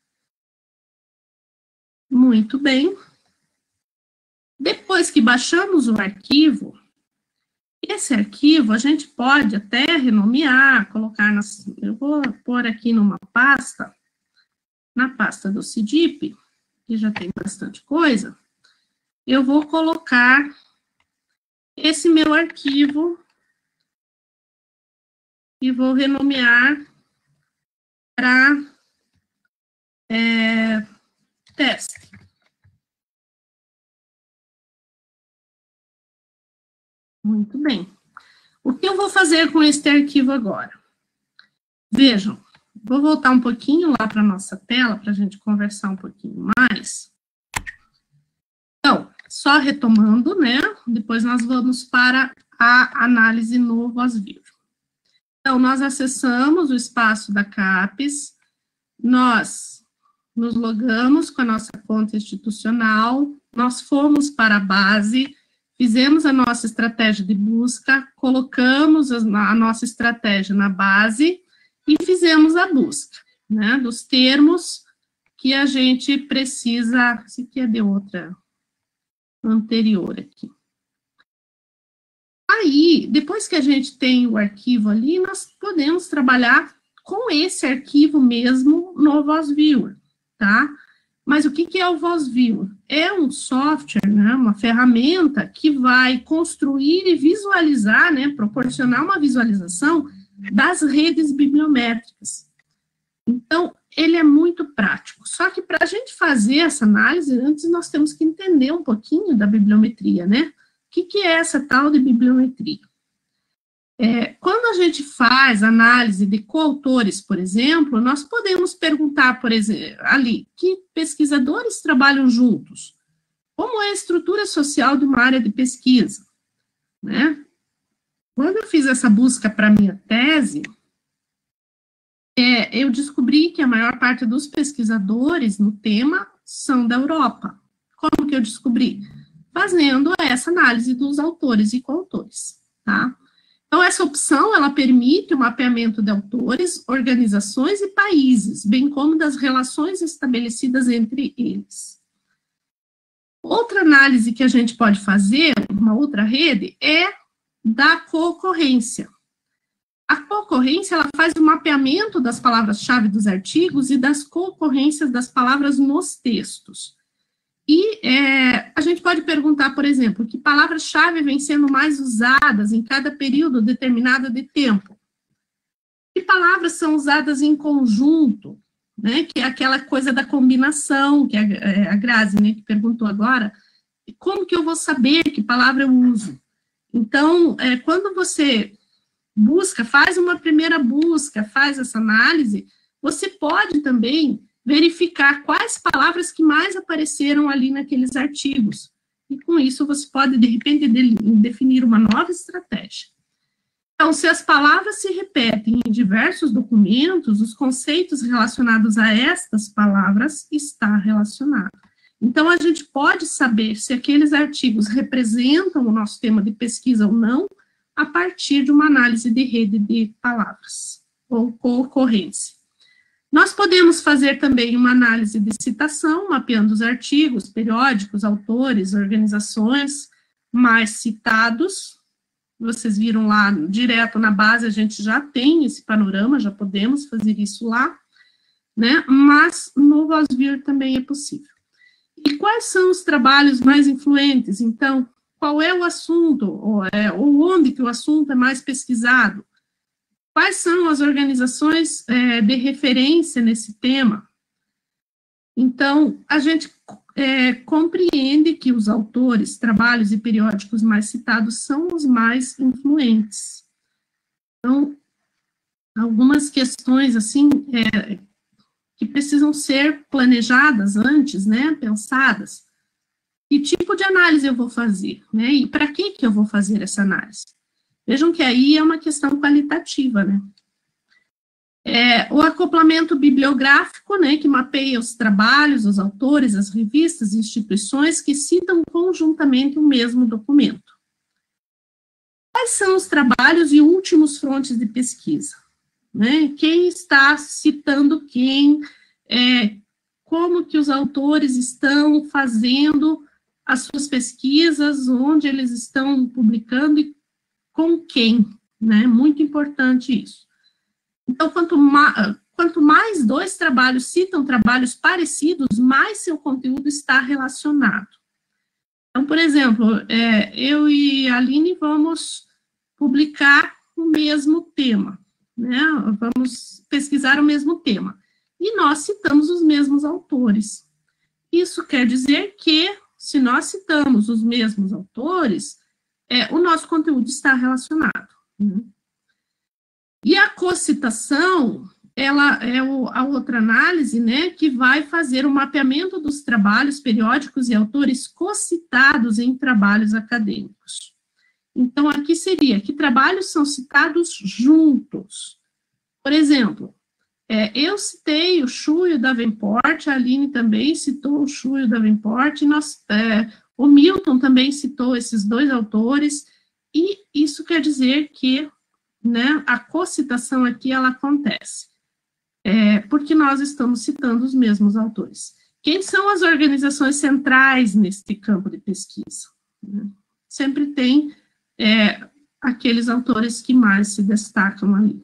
Muito bem. Depois que baixamos o arquivo, esse arquivo a gente pode até renomear, colocar nas... Eu vou pôr aqui numa pasta, na pasta do C D I P, que já tem bastante coisa, eu vou colocar esse meu arquivo e vou renomear para é, teste. Muito bem. O que eu vou fazer com este arquivo agora? Vejam, vou voltar um pouquinho lá para a nossa tela, para a gente conversar um pouquinho mais. Então, só retomando, né? Depois nós vamos para a análise no VozViewer. Então, nós acessamos o espaço da CAPES, nós nos logamos com a nossa conta institucional, nós fomos para a base, fizemos a nossa estratégia de busca, colocamos a, a nossa estratégia na base e fizemos a busca, né, dos termos que a gente precisa, esse aqui é de outra anterior aqui. Aí, depois que a gente tem o arquivo ali, nós podemos trabalhar com esse arquivo mesmo no VozViewer, tá? Mas o que que é o VozViewer? É um software, né, uma ferramenta que vai construir e visualizar, né, proporcionar uma visualização das redes bibliométricas. Então, ele é muito prático. Só que para a gente fazer essa análise, antes nós temos que entender um pouquinho da bibliometria, né? O que que é essa tal de bibliometria? É, quando a gente faz análise de coautores, por exemplo, nós podemos perguntar, por exemplo, ali, que pesquisadores trabalham juntos? Como é a estrutura social de uma área de pesquisa? Né? Quando eu fiz essa busca para a minha tese, é, eu descobri que a maior parte dos pesquisadores no tema são da Europa. Como que eu descobri? Fazendo essa análise dos autores e coautores, tá? Então, essa opção, ela permite o mapeamento de autores, organizações e países, bem como das relações estabelecidas entre eles. Outra análise que a gente pode fazer, uma outra rede, é da concorrência. A concorrência, ela faz o mapeamento das palavras-chave dos artigos e das concorrências das palavras nos textos. E é, a gente pode perguntar, por exemplo, que palavras-chave vêm sendo mais usadas em cada período determinado de tempo? Que palavras são usadas em conjunto, né, que é aquela coisa da combinação, que a, a Grazi, né, que perguntou agora, como que eu vou saber que palavra eu uso? Então, é, quando você busca, faz uma primeira busca, faz essa análise, você pode também verificar quais palavras que mais apareceram ali naqueles artigos. E com isso você pode, de repente, de, definir uma nova estratégia. Então, se as palavras se repetem em diversos documentos, os conceitos relacionados a estas palavras está relacionado. Então, a gente pode saber se aqueles artigos representam o nosso tema de pesquisa ou não, a partir de uma análise de rede de palavras, ou concorrência. Nós podemos fazer também uma análise de citação, mapeando os artigos, periódicos, autores, organizações mais citados. Vocês viram lá, direto na base, a gente já tem esse panorama, já podemos fazer isso lá, né? Mas no VozViewer também é possível. E quais são os trabalhos mais influentes? Então, qual é o assunto, ou, é, ou onde que o assunto é mais pesquisado? Quais são as organizações é, de referência nesse tema? Então, a gente é, compreende que os autores, trabalhos e periódicos mais citados são os mais influentes. Então, algumas questões, assim, é, que precisam ser planejadas antes, né, pensadas. Que tipo de análise eu vou fazer, né, e para que que eu vou fazer essa análise? Vejam que aí é uma questão qualitativa, né. É, o acoplamento bibliográfico, né, que mapeia os trabalhos, os autores, as revistas e instituições que citam conjuntamente o mesmo documento. Quais são os trabalhos e últimos fontes de pesquisa? Né? Quem está citando quem, é, como que os autores estão fazendo as suas pesquisas, onde eles estão publicando e com quem, né? Muito importante isso. Então, quanto, ma quanto mais dois trabalhos citam trabalhos parecidos, mais seu conteúdo está relacionado. Então, por exemplo, é, eu e a Aline vamos publicar o mesmo tema, né? Vamos pesquisar o mesmo tema. E nós citamos os mesmos autores. Isso quer dizer que, se nós citamos os mesmos autores, é, o nosso conteúdo está relacionado. Né? E a cocitação, ela é o, a outra análise, né, que vai fazer o mapeamento dos trabalhos periódicos e autores cocitados em trabalhos acadêmicos. Então, aqui seria, que trabalhos são citados juntos? Por exemplo, é, eu citei o Chu e o Davenport, a Aline também citou o Chu e o Davenport, nós, é, o Milton também citou esses dois autores, e isso quer dizer que, né, a cocitação aqui, ela acontece, é, porque nós estamos citando os mesmos autores. Quem são as organizações centrais neste campo de pesquisa? Sempre tem é, aqueles autores que mais se destacam ali.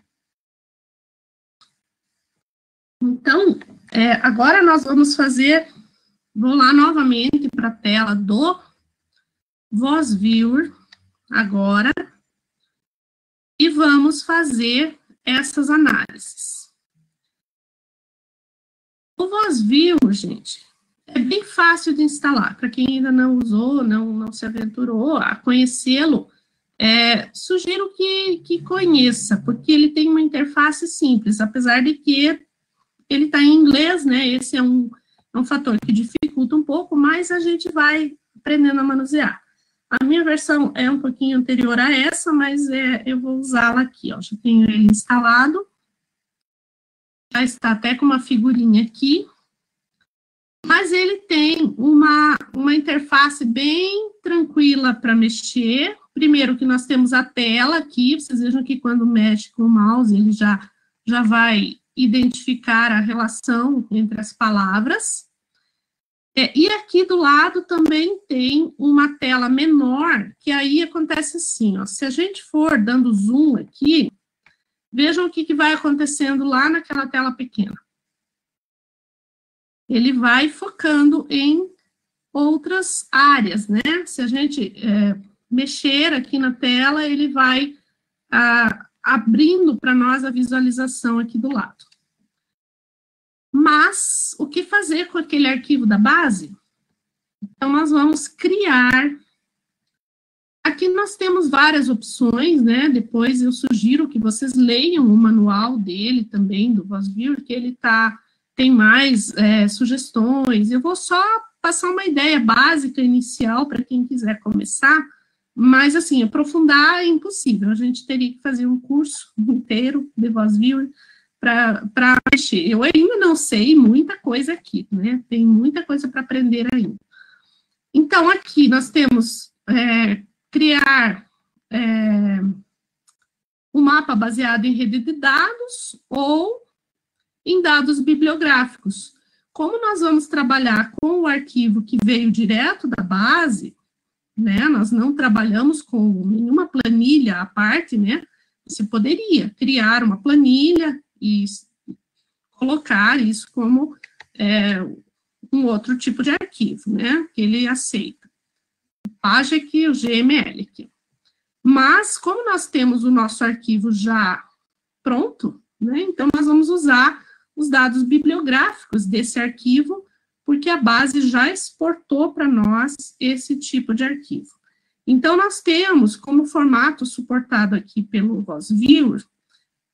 Então, é, agora nós vamos fazer, vou lá novamente para a tela do VozViewer, agora, e vamos fazer essas análises. O VozViewer, gente, é bem fácil de instalar. Para quem ainda não usou, não, não se aventurou a conhecê-lo, é, sugiro que, que conheça, porque ele tem uma interface simples, apesar de que ele está em inglês, né? Esse é um, é um fator que dificulta um pouco, mas a gente vai aprendendo a manusear. A minha versão é um pouquinho anterior a essa, mas é, eu vou usá-la aqui, ó. Já tenho ele instalado. Já está até com uma figurinha aqui. Mas ele tem uma, uma interface bem tranquila para mexer. Primeiro que nós temos a tela aqui, vocês vejam que quando mexe com o mouse, ele já, já vai identificar a relação entre as palavras. É, e aqui do lado também tem uma tela menor, que aí acontece assim, ó, se a gente for dando zoom aqui, vejam o que, que vai acontecendo lá naquela tela pequena. Ele vai focando em outras áreas, né? Se a gente é, mexer aqui na tela, ele vai ah, abrindo para nós a visualização aqui do lado. Mas, o que fazer com aquele arquivo da base? Então, nós vamos criar. Aqui nós temos várias opções, né? Depois eu sugiro que vocês leiam o manual dele também, do VozViewer, que ele tá, tem mais é, sugestões. Eu vou só passar uma ideia básica, inicial, para quem quiser começar, mas, assim, aprofundar é impossível. A gente teria que fazer um curso inteiro de VozViewer para mexer. Eu ainda não sei muita coisa aqui, né? Tem muita coisa para aprender ainda. Então, aqui nós temos é, criar é, um mapa baseado em rede de dados ou em dados bibliográficos. Como nós vamos trabalhar com o arquivo que veio direto da base, né? Nós não trabalhamos com nenhuma planilha à parte, né? Você poderia criar uma planilha e colocar isso como é, um outro tipo de arquivo, né, que ele aceita. Page aqui, o G M L aqui. Mas, como nós temos o nosso arquivo já pronto, né, então nós vamos usar os dados bibliográficos desse arquivo, porque a base já exportou para nós esse tipo de arquivo. Então, nós temos como formato suportado aqui pelo VozViewer,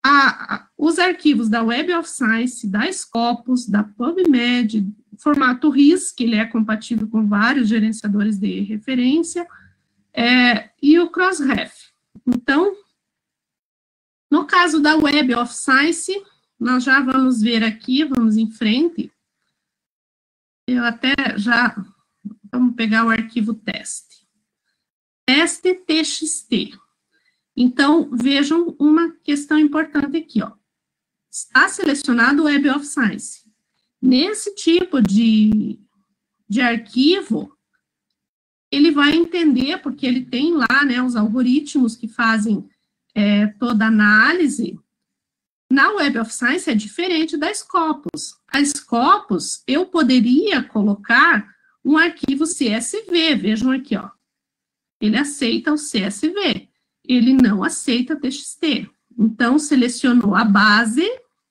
a, a, os arquivos da Web of Science, da Scopus, da PubMed, formato R I S, que ele é compatível com vários gerenciadores de referência, é, e o Crossref. Então, no caso da Web of Science, nós já vamos ver aqui, vamos em frente, eu até já, vamos pegar o arquivo teste. Teste T X T. Então, vejam uma questão importante aqui, ó. Está selecionado o Web of Science. Nesse tipo de, de arquivo, ele vai entender, porque ele tem lá, né, os algoritmos que fazem é, toda a análise. Na Web of Science é diferente da Scopus. A Scopus, eu poderia colocar um arquivo C S V, vejam aqui, ó. Ele aceita o C S V, ele não aceita T X T. Então, selecionou a base,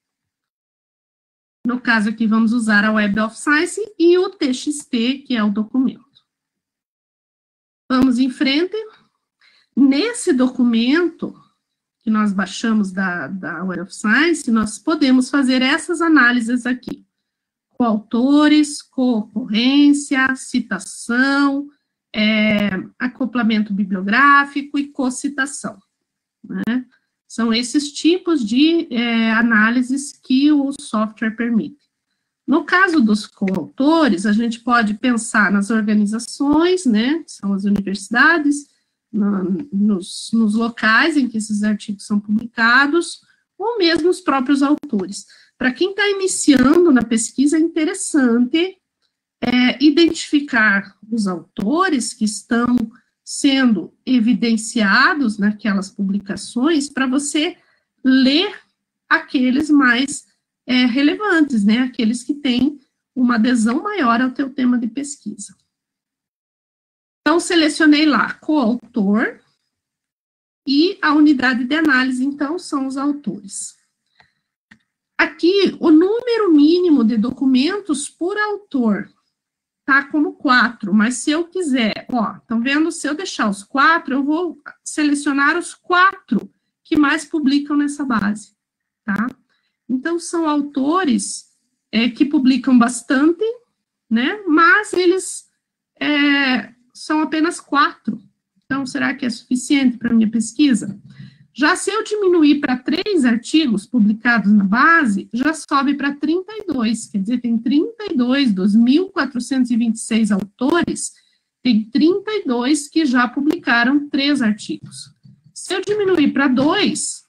no caso aqui vamos usar a Web of Science, e o T X T, que é o documento. Vamos em frente. Nesse documento que nós baixamos da, da Web of Science, nós podemos fazer essas análises aqui. Coautores, concorrência, citação, é, acoplamento bibliográfico e cocitação, né? São esses tipos de é, análises que o software permite. No caso dos coautores, a gente pode pensar nas organizações, né, que são as universidades, na, nos, nos locais em que esses artigos são publicados, ou mesmo os próprios autores. Para quem está iniciando na pesquisa, é interessante é, identificar os autores que estão sendo evidenciados naquelas publicações, para você ler aqueles mais é, relevantes, né, aqueles que têm uma adesão maior ao teu tema de pesquisa. Então, selecionei lá coautor e a unidade de análise, então, são os autores. Aqui, o número mínimo de documentos por autor tá como quatro, mas se eu quiser, ó, estão vendo? Se eu deixar os quatro, eu vou selecionar os quatro que mais publicam nessa base, tá? Então, são autores é, que publicam bastante, né? Mas eles é, são apenas quatro. Então, será que é suficiente para a minha pesquisa? Já se eu diminuir para três artigos publicados na base, já sobe para trinta e dois, quer dizer, tem trinta e dois dos mil quatrocentos e vinte e seis autores, tem trinta e dois que já publicaram três artigos. Se eu diminuir para dois,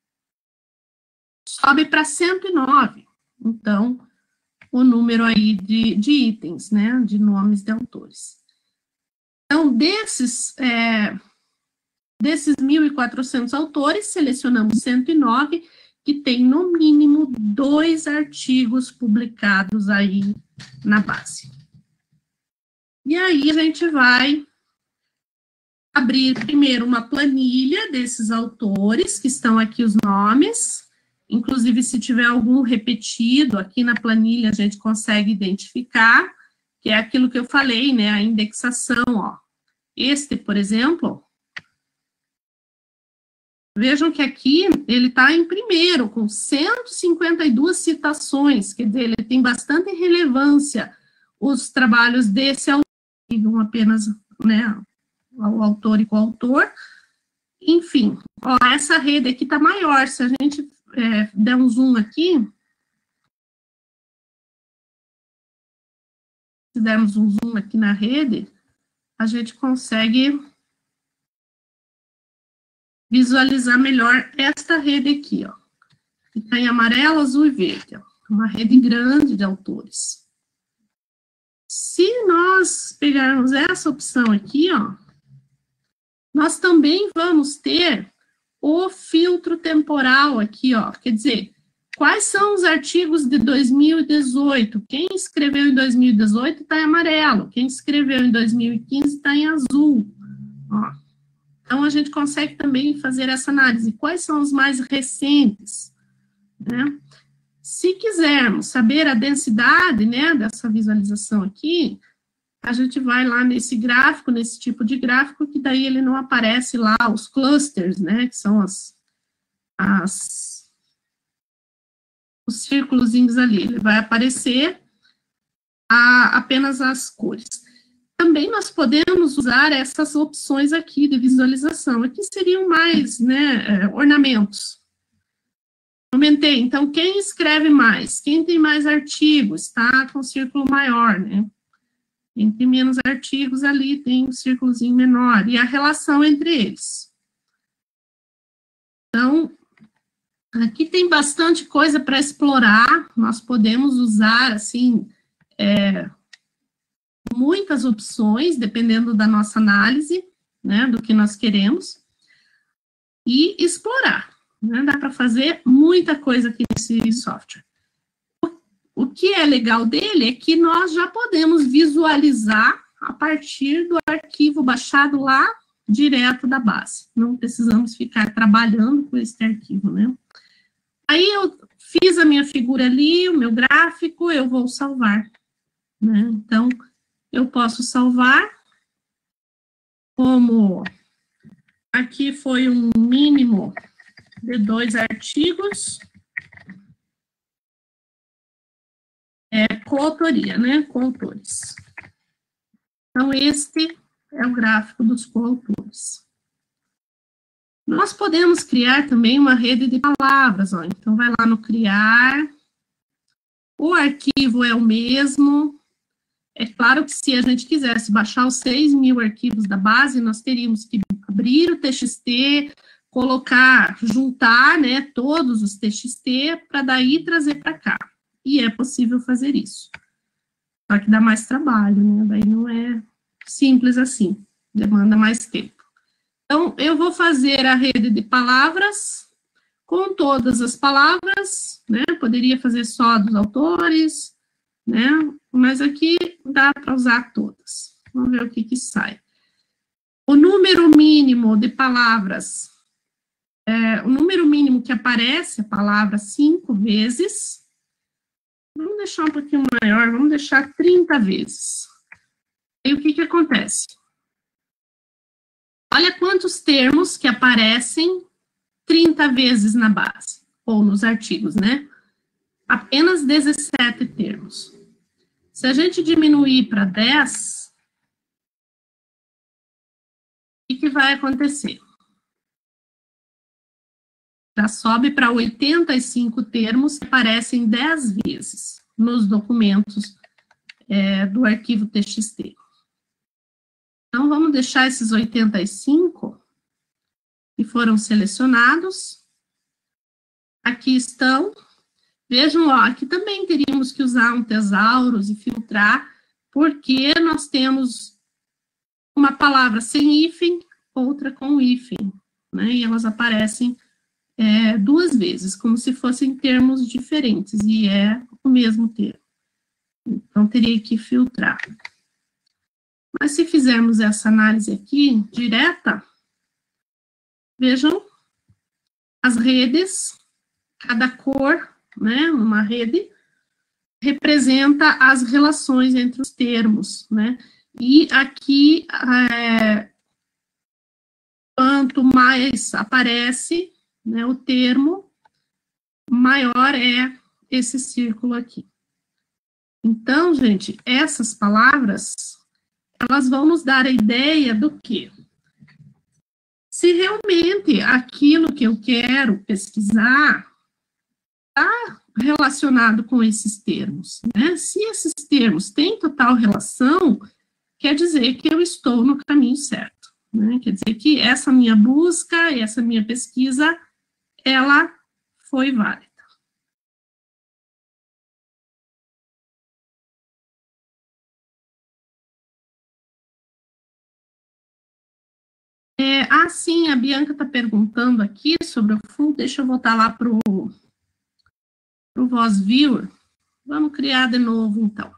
sobe para cento e nove. Então, o número aí de, de itens, né, de nomes de autores. Então, desses... É, Desses mil e quatrocentos autores, selecionamos cento e nove, que tem, no mínimo, dois artigos publicados aí na base. E aí, a gente vai abrir primeiro uma planilha desses autores, que estão aqui os nomes. Inclusive, se tiver algum repetido aqui na planilha, a gente consegue identificar, que é aquilo que eu falei, né, a indexação, ó. Este, por exemplo... Vejam que aqui ele está em primeiro, com cento e cinquenta e duas citações, quer dizer, ele tem bastante relevância, os trabalhos desse autor, não apenas, né, o autor e coautor. Enfim, ó, essa rede aqui está maior, se a gente é, der um zoom aqui, se dermos um zoom aqui na rede, a gente consegue visualizar melhor esta rede aqui, ó, que está em amarelo, azul e verde, ó, uma rede grande de autores. Se nós pegarmos essa opção aqui, ó, nós também vamos ter o filtro temporal aqui, ó, quer dizer, quais são os artigos de dois mil e dezoito? Quem escreveu em dois mil e dezoito está em amarelo, quem escreveu em dois mil e quinze está em azul, ó. Então, a gente consegue também fazer essa análise. Quais são os mais recentes, né? Se quisermos saber a densidade, né, dessa visualização aqui, a gente vai lá nesse gráfico, nesse tipo de gráfico, que daí ele não aparece lá os clusters, né, que são as, as os círculozinhos ali, ele vai aparecer a, apenas as cores. Também nós podemos usar essas opções aqui de visualização. Aqui seriam mais, né, ornamentos. Comentei, então, quem escreve mais? Quem tem mais artigos, tá? Com círculo maior, né? Quem tem menos artigos ali tem um círculozinho menor. E a relação entre eles. Então, aqui tem bastante coisa para explorar. Nós podemos usar, assim, é, muitas opções, dependendo da nossa análise, né? Do que nós queremos. E explorar. Né? Dá para fazer muita coisa aqui nesse software. O que é legal dele é que nós já podemos visualizar a partir do arquivo baixado lá direto da base. Não precisamos ficar trabalhando com esse arquivo, né? Aí eu fiz a minha figura ali, o meu gráfico, eu vou salvar. Né? Então, eu posso salvar como aqui foi um mínimo de dois artigos, é coautoria, né, coautores. Então, este é o gráfico dos coautores. Nós podemos criar também uma rede de palavras, ó. Então, vai lá no criar, o arquivo é o mesmo. É claro que se a gente quisesse baixar os seis mil arquivos da base, nós teríamos que abrir o T X T, colocar, juntar, né, todos os T X T, para daí trazer para cá. E é possível fazer isso. Só que dá mais trabalho, né, daí não é simples assim, demanda mais tempo. Então, eu vou fazer a rede de palavras, com todas as palavras, né, poderia fazer só dos autores, né, mas aqui dá para usar todas. Vamos ver o que que sai. O número mínimo de palavras, É, o número mínimo que aparece a palavra cinco vezes, vamos deixar um pouquinho maior, vamos deixar trinta vezes. E o que que acontece? Olha quantos termos que aparecem trinta vezes na base, ou nos artigos, né? Apenas dezessete termos. Se a gente diminuir para dez, o que que vai acontecer? Já sobe para oitenta e cinco termos que aparecem dez vezes nos documentos é, do arquivo T X T. Então, vamos deixar esses oitenta e cinco que foram selecionados. Aqui estão. Vejam, ó, aqui também teríamos que usar um tesaurus e filtrar, porque nós temos uma palavra sem hífen, outra com hífen, né? E elas aparecem É, duas vezes, como se fossem termos diferentes, e é o mesmo termo. Então, teria que filtrar. Mas se fizermos essa análise aqui, direta, vejam, as redes, cada cor, né, uma rede, representa as relações entre os termos, né, e aqui, é, quanto mais aparece, né, o termo, maior é esse círculo aqui. Então, gente, essas palavras, elas vão nos dar a ideia do quê? Se realmente aquilo que eu quero pesquisar está relacionado com esses termos, né? Se esses termos têm total relação, quer dizer que eu estou no caminho certo, né? Quer dizer que essa minha busca, essa minha pesquisa, ela foi válida. É, ah, sim, a Bianca está perguntando aqui sobre o full. Deixa eu voltar lá para o Voz Viewer. Vamos criar de novo, então.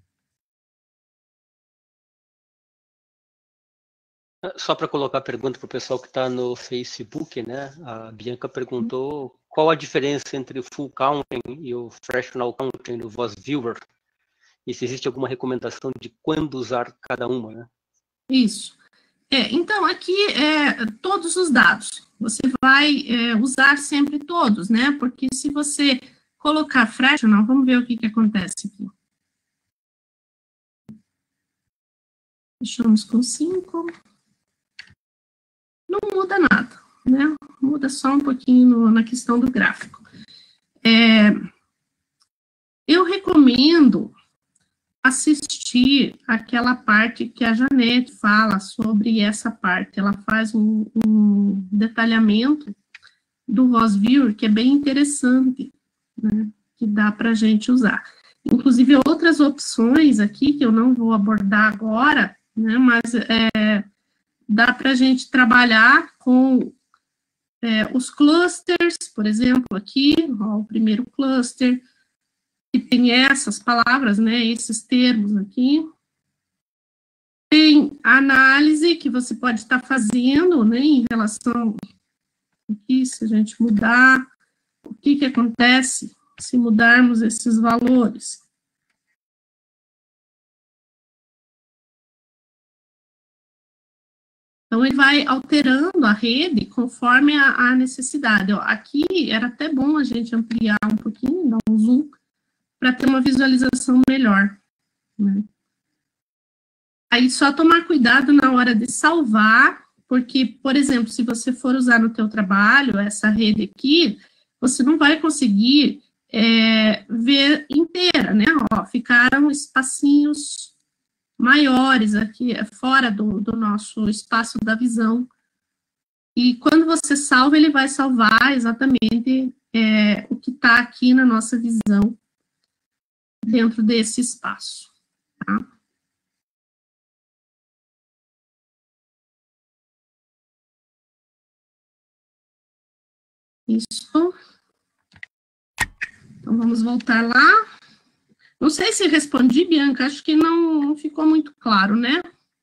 Só para colocar a pergunta para o pessoal que está no Facebook, né? A Bianca perguntou qual a diferença entre o Full Counting e o Fractional Counting no Voz Viewer, e se existe alguma recomendação de quando usar cada uma, né? Isso. É, então, aqui, é, todos os dados, você vai é, usar sempre todos, né? Porque se você colocar fractional, vamos ver o que, que acontece aqui. Deixamos com cinco. Não muda nada, né? Muda só um pouquinho no, na questão do gráfico. É, eu recomendo assistir aquela parte que a Janete fala sobre essa parte. Ela faz um, um detalhamento do VozViewer que é bem interessante, né, que dá para a gente usar. Inclusive, outras opções aqui, que eu não vou abordar agora, né, mas é, dá para a gente trabalhar com é, os clusters, por exemplo, aqui, ó, o primeiro cluster, que tem essas palavras, né, esses termos aqui. Tem a análise que você pode estar fazendo, né, em relação aqui, se a gente mudar, o que que acontece se mudarmos esses valores. Então, ele vai alterando a rede conforme a, a necessidade. Ó, aqui era até bom a gente ampliar um pouquinho, dar um zoom, para ter uma visualização melhor, né? Aí, só tomar cuidado na hora de salvar, porque, por exemplo, se você for usar no teu trabalho essa rede aqui, você não vai conseguir é, ver inteira, né? Ó, ficaram espacinhos maiores aqui, fora do, do nosso espaço da visão. E quando você salva, ele vai salvar exatamente é, o que está aqui na nossa visão, dentro desse espaço, tá? Isso. Então, vamos voltar lá. Não sei se respondi, Bianca, acho que não, não ficou muito claro, né?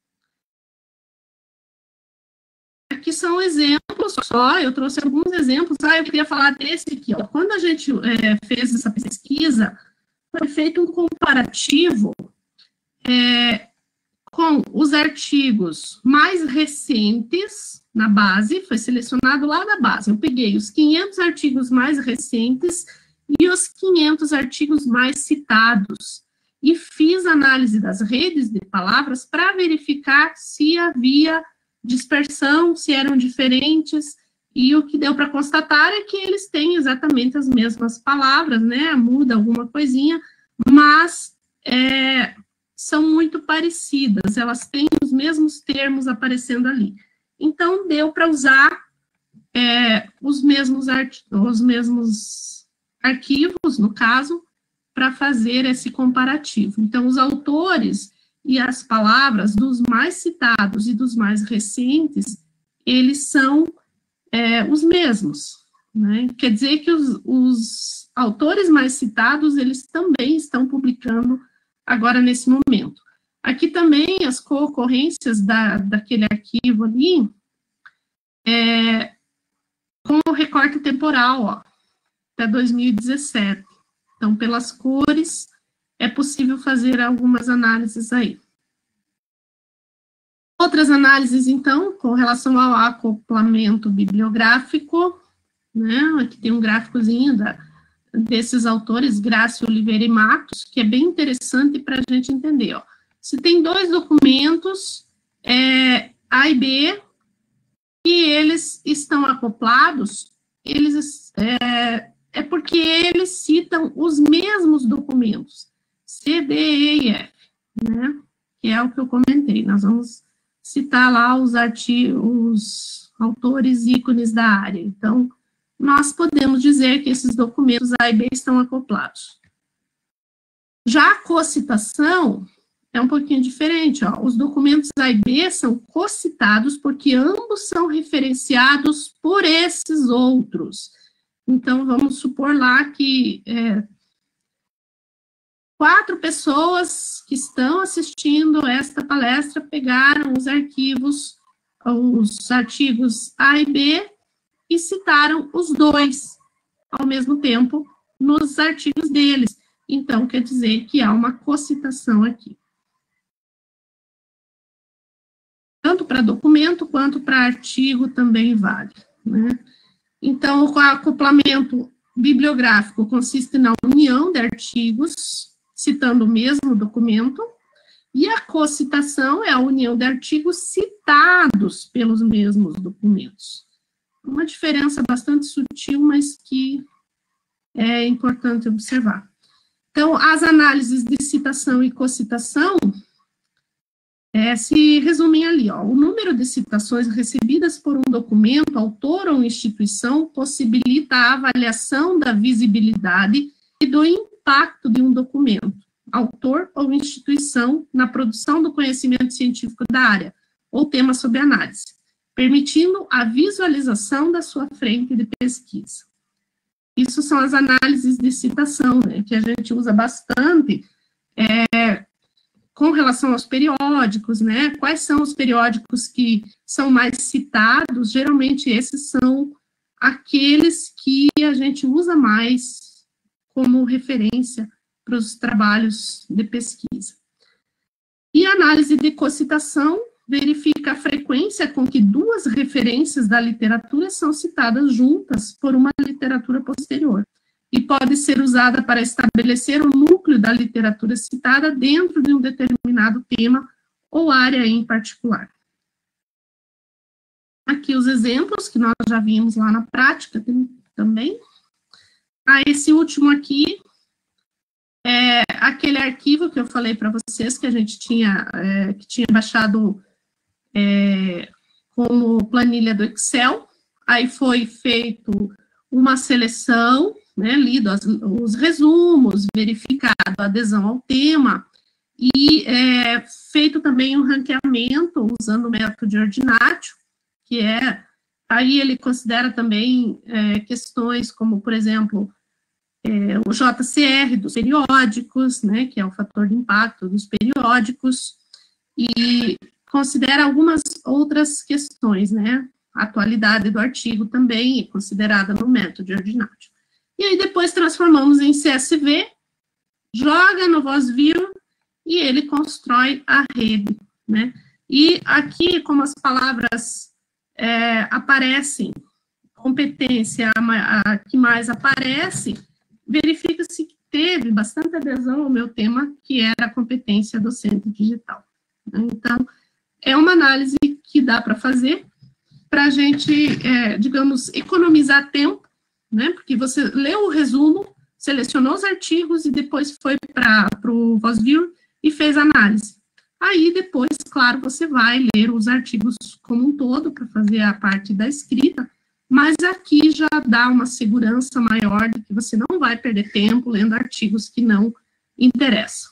Aqui são exemplos só, eu trouxe alguns exemplos. Ah, eu queria falar desse aqui, ó. Quando a gente é, fez essa pesquisa, foi feito um comparativo é, com os artigos mais recentes na base, foi selecionado lá da base. Eu peguei os quinhentos artigos mais recentes e os quinhentos artigos mais citados, e fiz análise das redes de palavras para verificar se havia dispersão, se eram diferentes, e o que deu para constatar é que eles têm exatamente as mesmas palavras, né, muda alguma coisinha, mas é, são muito parecidas, elas têm os mesmos termos aparecendo ali. Então, deu para usar é, os mesmos os mesmos arquivos, no caso, para fazer esse comparativo. Então, os autores e as palavras dos mais citados e dos mais recentes, eles são é, os mesmos, né? Quer dizer que os, os autores mais citados, eles também estão publicando agora nesse momento. Aqui também as co-ocorrências da, daquele arquivo ali, é, com o recorte temporal, ó, até dois mil e dezessete. Então, pelas cores, é possível fazer algumas análises aí. Outras análises, então, com relação ao acoplamento bibliográfico, né? Aqui tem um gráficozinho da, desses autores, Graça, Oliveira e Matos, que é bem interessante para a gente entender, ó. Se tem dois documentos, é, A e B, e eles estão acoplados, eles, é, é porque eles citam os mesmos documentos, C, D, E e F, né? Que é o que eu comentei. Nós vamos citar lá os artigos, os autores ícones da área. Então, nós podemos dizer que esses documentos A e B estão acoplados. Já a cocitação é um pouquinho diferente, ó. Os documentos A e B são cocitados porque ambos são referenciados por esses outros. Então, vamos supor lá que é, quatro pessoas que estão assistindo esta palestra pegaram os arquivos, os artigos A e B e citaram os dois ao mesmo tempo nos artigos deles. Então, quer dizer que há uma cocitação aqui. Tanto para documento quanto para artigo também vale, né? Então, o acoplamento bibliográfico consiste na união de artigos citando o mesmo documento, e a cocitação é a união de artigos citados pelos mesmos documentos. Uma diferença bastante sutil, mas que é importante observar. Então, as análises de citação e cocitação é, se resumem ali, ó, o número de citações recebidas por um documento, autor ou instituição, possibilita a avaliação da visibilidade e do impacto de um documento, autor ou instituição, na produção do conhecimento científico da área, ou tema sob análise, permitindo a visualização da sua frente de pesquisa. Isso são as análises de citação, né, que a gente usa bastante, é, com relação aos periódicos, né, quais são os periódicos que são mais citados, geralmente esses são aqueles que a gente usa mais como referência para os trabalhos de pesquisa. E a análise de cocitação verifica a frequência com que duas referências da literatura são citadas juntas por uma literatura posterior, e pode ser usada para estabelecer o núcleo da literatura citada dentro de um determinado tema ou área em particular. Aqui os exemplos que nós já vimos lá na prática também. Ah, esse último aqui é aquele arquivo que eu falei para vocês que a gente tinha, é, que tinha baixado é, como planilha do Excel. Aí foi feito uma seleção, né, lido as, os resumos, verificado a adesão ao tema, e é, feito também um ranqueamento usando o método de Ordinatio, que é, aí ele considera também é, questões como, por exemplo, é, o J C R dos periódicos, né, que é o fator de impacto dos periódicos, e considera algumas outras questões, né, a atualidade do artigo também é considerada no método de Ordinatio. E aí depois transformamos em C S V, joga no VozViewer e ele constrói a rede, né. E aqui, como as palavras é, aparecem, competência a, a que mais aparece, verifica-se que teve bastante adesão ao meu tema, que era a competência docente digital. Então, é uma análise que dá para fazer para a gente, é, digamos, economizar tempo, né, porque você leu o resumo, selecionou os artigos e depois foi para o VozViewer e fez a análise. Aí, depois, claro, você vai ler os artigos como um todo para fazer a parte da escrita, mas aqui já dá uma segurança maior de que você não vai perder tempo lendo artigos que não interessam.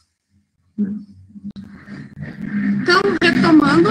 Então, retomando,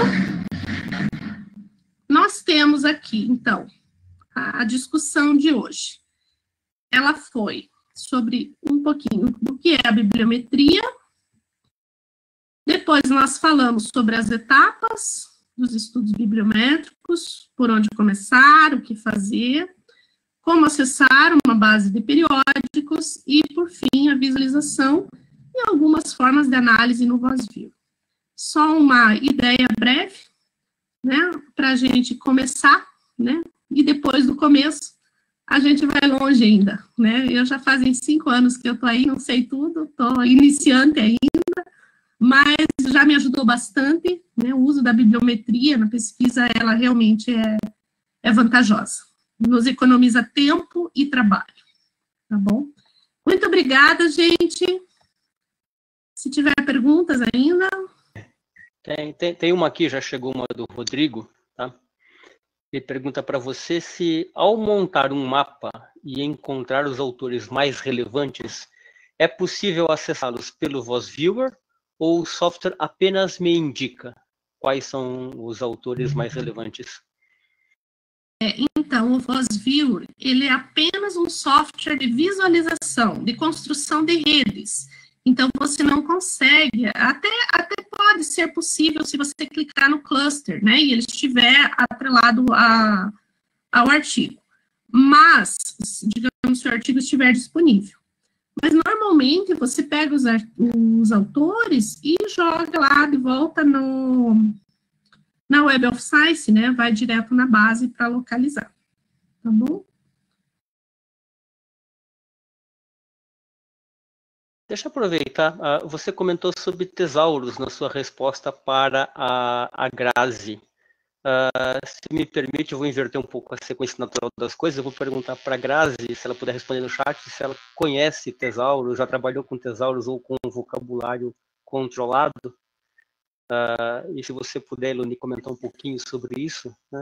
nós temos aqui, então, a, a discussão de hoje. Ela foi sobre um pouquinho do que é a bibliometria. Depois nós falamos sobre as etapas dos estudos bibliométricos, por onde começar, o que fazer, como acessar uma base de periódicos e, por fim, a visualização e algumas formas de análise no VozViewer. Só uma ideia breve, né, para a gente começar, né, e depois do começo a gente vai longe ainda, né, eu já fazem cinco anos que eu estou aí, não sei tudo, estou iniciante ainda, mas já me ajudou bastante, né, o uso da bibliometria na pesquisa, ela realmente é, é vantajosa, nos economiza tempo e trabalho, tá bom? Muito obrigada, gente, se tiver perguntas ainda... Tem, tem, tem uma aqui, já chegou uma do Rodrigo, tá? Ele pergunta para você se, ao montar um mapa e encontrar os autores mais relevantes, é possível acessá-los pelo VozViewer ou o software apenas me indica quais são os autores mais relevantes? É, então, o VozViewer, ele é apenas um software de visualização, de construção de redes. Então, você não consegue, até, até pode ser possível se você clicar no cluster, né, e ele estiver atrelado a, ao artigo. Mas, digamos, se o artigo estiver disponível. Mas, normalmente, você pega os, os autores e joga lá de volta no, na Web of Science, né, vai direto na base para localizar, tá bom? Deixa eu aproveitar. Uh, você comentou sobre tesauros na sua resposta para a, a Grazi. Uh, se me permite, eu vou inverter um pouco a sequência natural das coisas. Eu vou perguntar para a Grazi, se ela puder responder no chat, se ela conhece tesauros, já trabalhou com tesauros ou com vocabulário controlado. Uh, e se você puder, Elone, comentar um pouquinho sobre isso, né?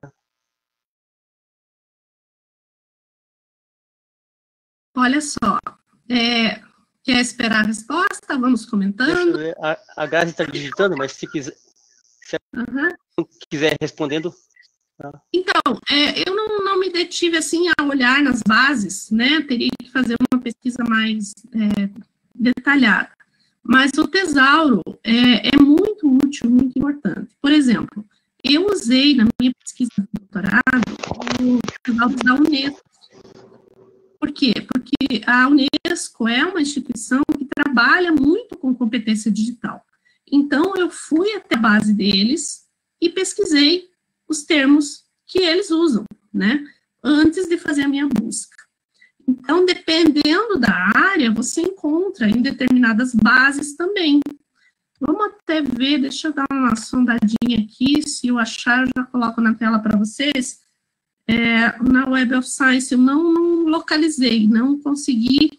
Olha só, é, quer esperar a resposta? Vamos comentando. A, a Grazi está digitando, mas se quiser, se uhum. quiser respondendo. Tá. Então, é, eu não, não me detive assim a olhar nas bases, né? Teria que fazer uma pesquisa mais é, detalhada. Mas o tesauro é, é muito útil, muito importante. Por exemplo, eu usei na minha pesquisa de doutorado o tesauro da Unesco. Por quê? Porque a Unesco é uma instituição que trabalha muito com competência digital. Então, eu fui até a base deles e pesquisei os termos que eles usam, né? Antes de fazer a minha busca. Então, dependendo da área, você encontra em determinadas bases também. Vamos até ver, deixa eu dar uma sondadinha aqui, se eu achar, eu já coloco na tela para vocês. É, na Web of Science eu não, não localizei, não consegui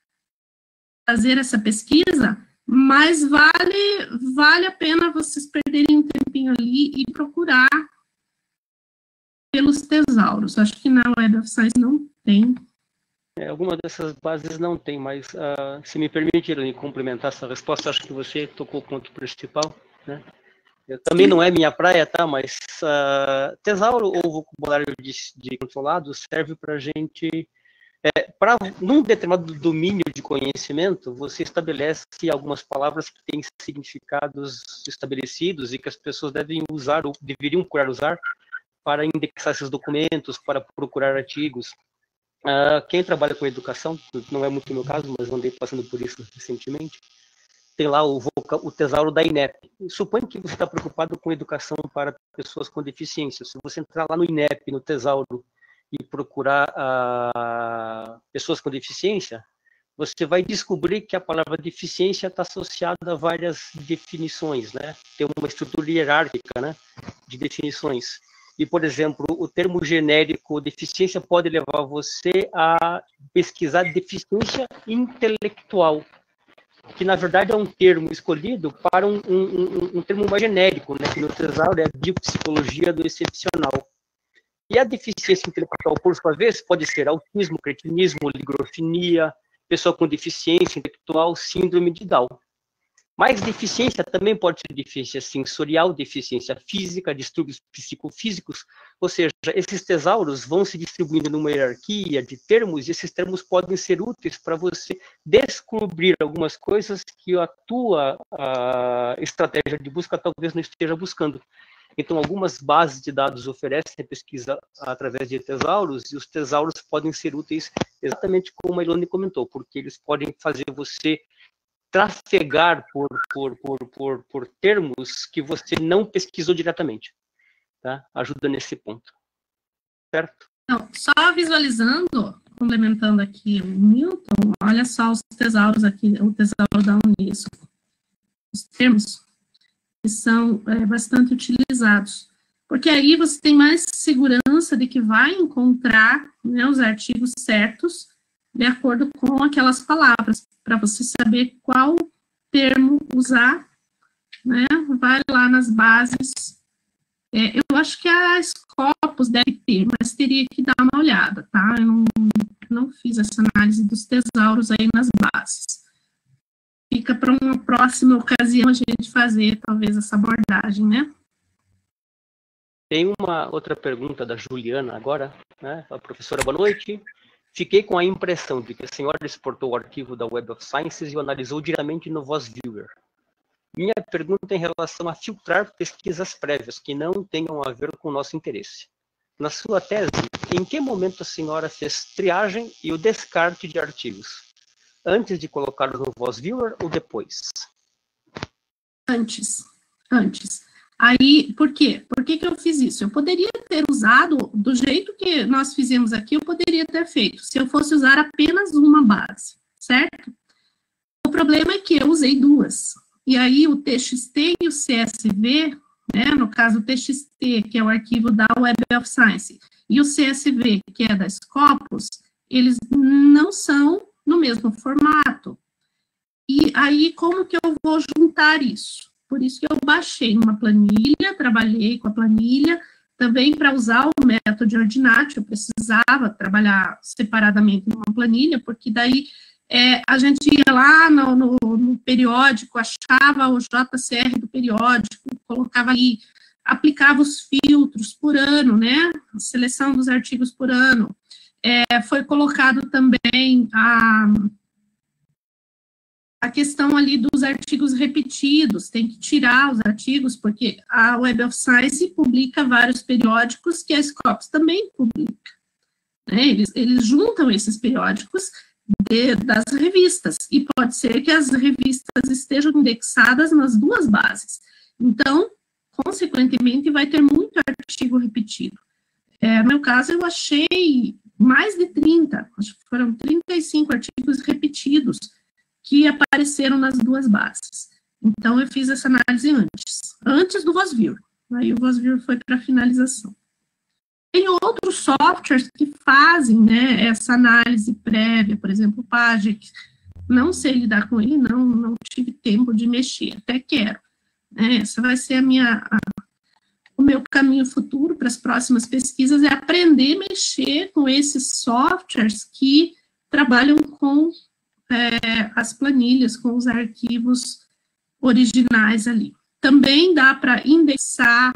fazer essa pesquisa, mas vale, vale a pena vocês perderem um tempinho ali e procurar pelos tesauros. Acho que na Web of Science não tem. É, alguma dessas bases não tem, mas uh, se me permitirem complementar essa resposta, acho que você tocou o ponto principal, né? Eu, também Sim. Não é minha praia, tá? Mas uh, tesauro ou vocabulário de, de controlado serve para a gente, é, para num determinado domínio de conhecimento, você estabelece algumas palavras que têm significados estabelecidos e que as pessoas devem usar ou deveriam procurar usar para indexar esses documentos, para procurar artigos. Uh, quem trabalha com educação, não é muito o meu caso, mas andei passando por isso recentemente, tem lá o, o tesauro da I N E P. Suponho que você está preocupado com educação para pessoas com deficiência. Se você entrar lá no I N E P, no tesauro, e procurar uh, pessoas com deficiência, você vai descobrir que a palavra deficiência está associada a várias definições, né? Tem uma estrutura hierárquica, né, de definições. E, por exemplo, o termo genérico deficiência pode levar você a pesquisar deficiência intelectual, que, na verdade, é um termo escolhido para um, um, um, um termo mais genérico, né, que no tesauro é a biopsicologia do excepcional. E a deficiência intelectual, por sua vez, pode ser autismo, cretinismo, ligrofenia, pessoa com deficiência intelectual, síndrome de Down. Mas deficiência também pode ser deficiência sensorial, deficiência física, distúrbios psicofísicos, ou seja, esses tesauros vão se distribuindo numa hierarquia de termos, e esses termos podem ser úteis para você descobrir algumas coisas que a tua a estratégia de busca talvez não esteja buscando. Então, algumas bases de dados oferecem pesquisa através de tesauros, e os tesauros podem ser úteis exatamente como a Elone comentou, porque eles podem fazer você trafegar por, por, por, por, por termos que você não pesquisou diretamente, tá? Ajuda nesse ponto, certo? Então, só visualizando, complementando aqui o Milton, olha só os tesauros aqui, o tesauro da Unesco, os termos que são é, bastante utilizados, porque aí você tem mais segurança de que vai encontrar, né, os artigos certos de acordo com aquelas palavras, para você saber qual termo usar, né? Vai lá nas bases. É, eu acho que a Scopus deve ter, mas teria que dar uma olhada, tá? Eu não, não fiz essa análise dos tesauros aí nas bases. Fica para uma próxima ocasião a gente fazer, talvez, essa abordagem, né? Tem uma outra pergunta da Juliana agora, né? A professora, boa noite. Fiquei com a impressão de que a senhora exportou o arquivo da Web of Sciences e o analisou diretamente no VozViewer. Minha pergunta é em relação a filtrar pesquisas prévias que não tenham a ver com o nosso interesse. Na sua tese, em que momento a senhora fez triagem e o descarte de artigos? Antes de colocá-los no VozViewer ou depois? Antes. Antes. Aí, por quê? Por que que eu fiz isso? Eu poderia ter usado, do jeito que nós fizemos aqui, eu poderia ter feito, se eu fosse usar apenas uma base, certo? O problema é que eu usei duas. E aí, o T X T e o C S V, né, no caso, o T X T, que é o arquivo da Web of Science, e o C S V, que é da Scopus, eles não são no mesmo formato. E aí, como que eu vou juntar isso? Por isso que eu baixei uma planilha, trabalhei com a planilha, também para usar o método Ordinatio, eu precisava trabalhar separadamente numa planilha, porque daí é, a gente ia lá no, no, no periódico, achava o J C R do periódico, colocava ali, aplicava os filtros por ano, né, a seleção dos artigos por ano. É, foi colocado também a, a questão ali dos artigos repetidos, tem que tirar os artigos, porque a Web of Science publica vários periódicos que a Scopus também publica. Né? Eles, eles juntam esses periódicos de, das revistas, e pode ser que as revistas estejam indexadas nas duas bases. Então, consequentemente, vai ter muito artigo repetido. É, no meu caso, eu achei mais de trinta, acho que foram trinta e cinco artigos repetidos que apareceram nas duas bases. Então, eu fiz essa análise antes, antes do VOSVIR. Aí o VOSVIR foi para finalização. Tem outros softwares que fazem, né, essa análise prévia, por exemplo, o Pagex. Não sei lidar com ele, não, não tive tempo de mexer, até quero. Né, essa vai ser a minha, a, o meu caminho futuro para as próximas pesquisas, é aprender a mexer com esses softwares que trabalham com é, as planilhas, com os arquivos originais ali. Também dá para indexar,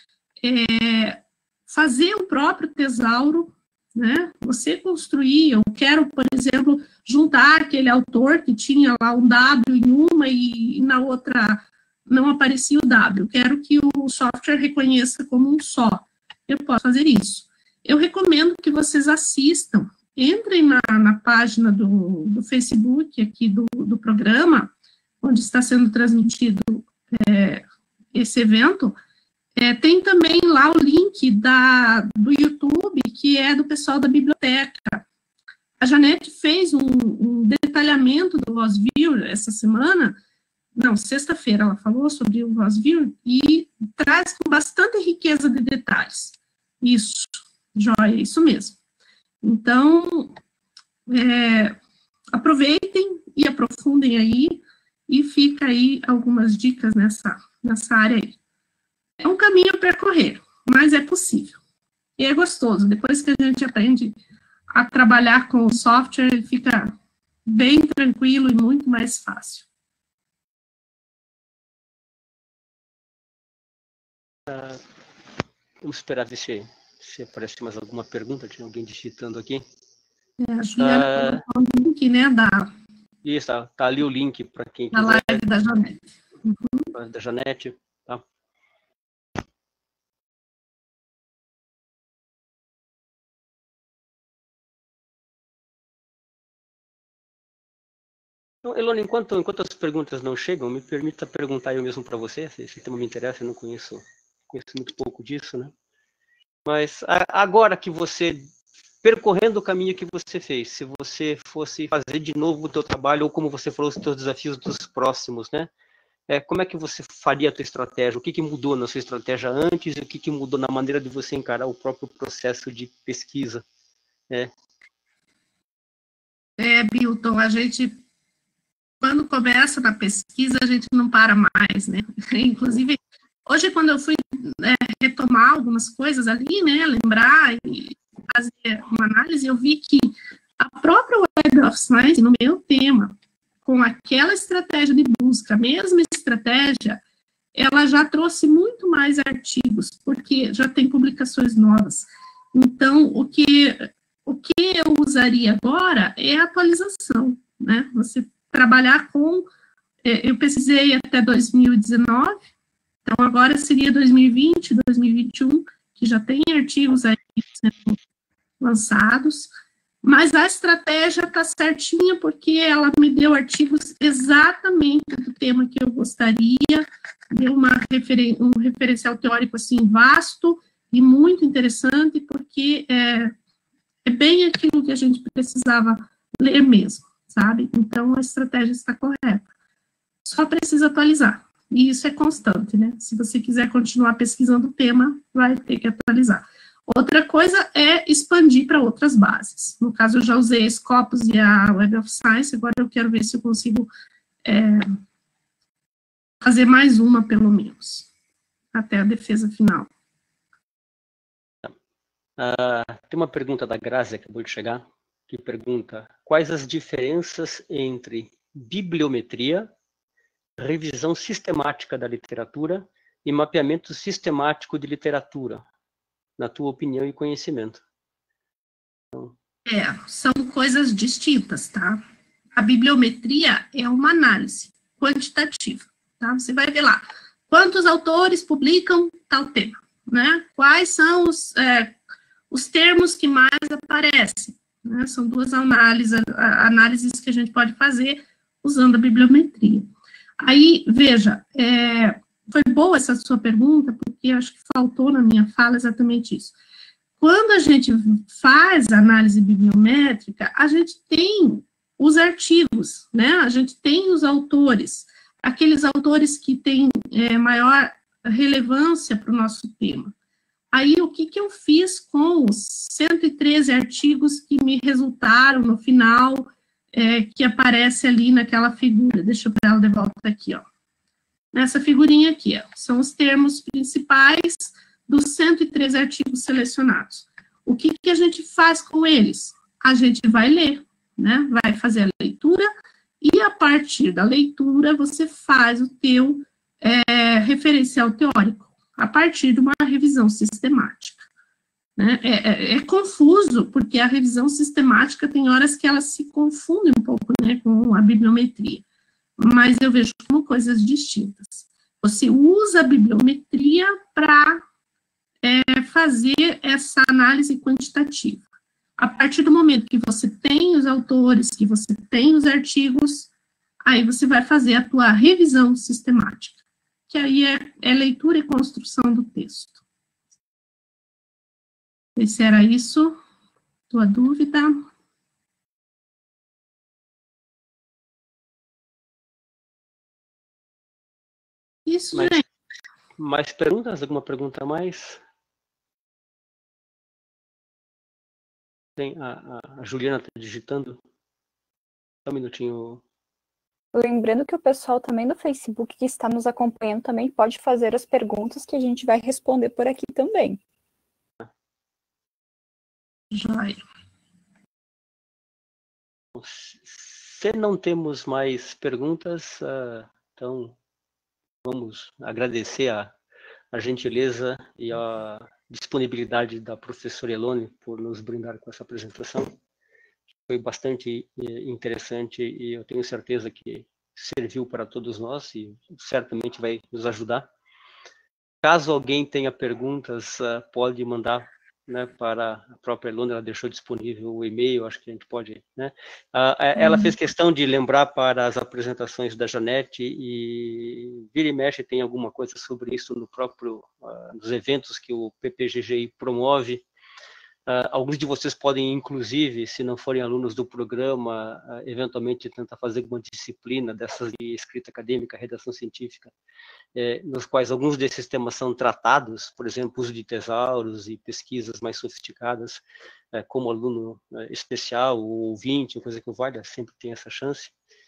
é, fazer o próprio tesauro, né? Você construir, eu quero, por exemplo, juntar aquele autor que tinha lá um W em uma e, e na outra não aparecia o W. Quero que o software reconheça como um só. Eu posso fazer isso. Eu recomendo que vocês assistam, entrem na, na página do, do Facebook aqui do, do programa, onde está sendo transmitido é, esse evento. É, tem também lá o link da, do YouTube, que é do pessoal da biblioteca. A Janete fez um, um detalhamento do VOSVIR essa semana, não, sexta-feira ela falou sobre o VOSVIR, e traz com bastante riqueza de detalhes. Isso, joia, isso mesmo. Então, é, aproveitem e aprofundem aí, e fica aí algumas dicas nessa, nessa área aí. É um caminho a percorrer, mas é possível. E é gostoso. Depois que a gente aprende a trabalhar com o software, fica bem tranquilo e muito mais fácil. Uh, vamos esperar ver se, se aparece mais alguma pergunta. Tinha alguém digitando aqui. É, a Juliana uh, colocou o link, né, da... Isso, tá, tá ali o link para quem quiser. Da live da Janete. Uhum. Da Janete, tá. Então, Elone, enquanto, enquanto as perguntas não chegam, me permita perguntar eu mesmo para você, se esse tema me interessa, eu não conheço, conheço muito pouco disso, né? Mas a, agora que você, percorrendo o caminho que você fez, se você fosse fazer de novo o teu trabalho, ou como você falou, os teus desafios dos próximos, né? É, como é que você faria a tua estratégia? O que, que mudou na sua estratégia antes e o que, que mudou na maneira de você encarar o próprio processo de pesquisa? É, é Bilton, a gente... Quando começa na pesquisa, a gente não para mais, né? Inclusive, hoje, quando eu fui é, retomar algumas coisas ali, né, lembrar e fazer uma análise, eu vi que a própria Web of Science, no meu tema, com aquela estratégia de busca, a mesma estratégia, ela já trouxe muito mais artigos, porque já tem publicações novas. Então, o que, o que eu usaria agora é a atualização, né? Você trabalhar com, eu pesquisei até dois mil e dezenove, então agora seria dois mil e vinte, dois mil e vinte e um, que já tem artigos aí sendo lançados, mas a estratégia está certinha, porque ela me deu artigos exatamente do tema que eu gostaria, deu uma referen um referencial teórico, assim, vasto e muito interessante, porque é, é bem aquilo que a gente precisava ler mesmo. sabe? Então, a estratégia está correta. Só precisa atualizar. E isso é constante, né? Se você quiser continuar pesquisando o tema, vai ter que atualizar. Outra coisa é expandir para outras bases. No caso, eu já usei a Scopus e a Web of Science, agora eu quero ver se eu consigo é, fazer mais uma, pelo menos, até a defesa final. Uh, tem uma pergunta da Grazi, que acabou de chegar, que pergunta: quais as diferenças entre bibliometria, revisão sistemática da literatura e mapeamento sistemático de literatura, na tua opinião e conhecimento? Então... É, são coisas distintas, tá? A bibliometria é uma análise quantitativa, tá? Você vai ver lá, quantos autores publicam tal tema, né? Quais são os, é, os termos que mais aparecem, né? São duas análises, análises que a gente pode fazer usando a bibliometria. Aí, veja, é, foi boa essa sua pergunta, porque eu acho que faltou na minha fala exatamente isso. Quando a gente faz análise bibliométrica, a gente tem os artigos, né? A gente tem os autores, aqueles autores que têm é, maior relevância para o nosso tema. Aí, o que, que eu fiz com os cento e treze artigos que me resultaram no final, é, que aparece ali naquela figura? Deixa eu pegar ela de volta aqui, ó. Nessa figurinha aqui, ó, são os termos principais dos cento e treze artigos selecionados. O que, que a gente faz com eles? A gente vai ler, né? Vai fazer a leitura, e a partir da leitura você faz o teu é, referencial teórico, a partir de uma revisão sistemática. Né? É, é, é confuso, porque a revisão sistemática tem horas que ela se confunde um pouco, né, com a bibliometria, mas eu vejo como coisas distintas. Você usa a bibliometria para é, fazer essa análise quantitativa. A partir do momento que você tem os autores, que você tem os artigos, aí você vai fazer a tua revisão sistemática, que aí é, é leitura e construção do texto. Não sei se era isso, tua dúvida. Isso, mais, gente. Mais perguntas? Alguma pergunta a mais? Tem, a, a Juliana está digitando. Só um minutinho. Lembrando que o pessoal também do Facebook que está nos acompanhando também pode fazer as perguntas que a gente vai responder por aqui também. Joia. Se não temos mais perguntas, uh, então vamos agradecer a, a gentileza e a disponibilidade da professora Elone por nos brindar com essa apresentação. Foi bastante interessante e eu tenho certeza que serviu para todos nós e certamente vai nos ajudar. Caso alguém tenha perguntas, uh, pode mandar, né, para a própria Elone, ela deixou disponível o e-mail, acho que a gente pode, né? Uh, ela fez questão de lembrar para as apresentações da Janete e vira e mexe tem alguma coisa sobre isso no próprio, uh, nos eventos que o P P G G I promove. Uh, alguns de vocês podem, inclusive, se não forem alunos do programa, uh, eventualmente tentar fazer uma disciplina dessas de escrita acadêmica, redação científica, eh, nos quais alguns desses temas são tratados, por exemplo, uso de tesauros e pesquisas mais sofisticadas, eh, como aluno eh, especial ou ouvinte, coisa que o Valha sempre tem essa chance.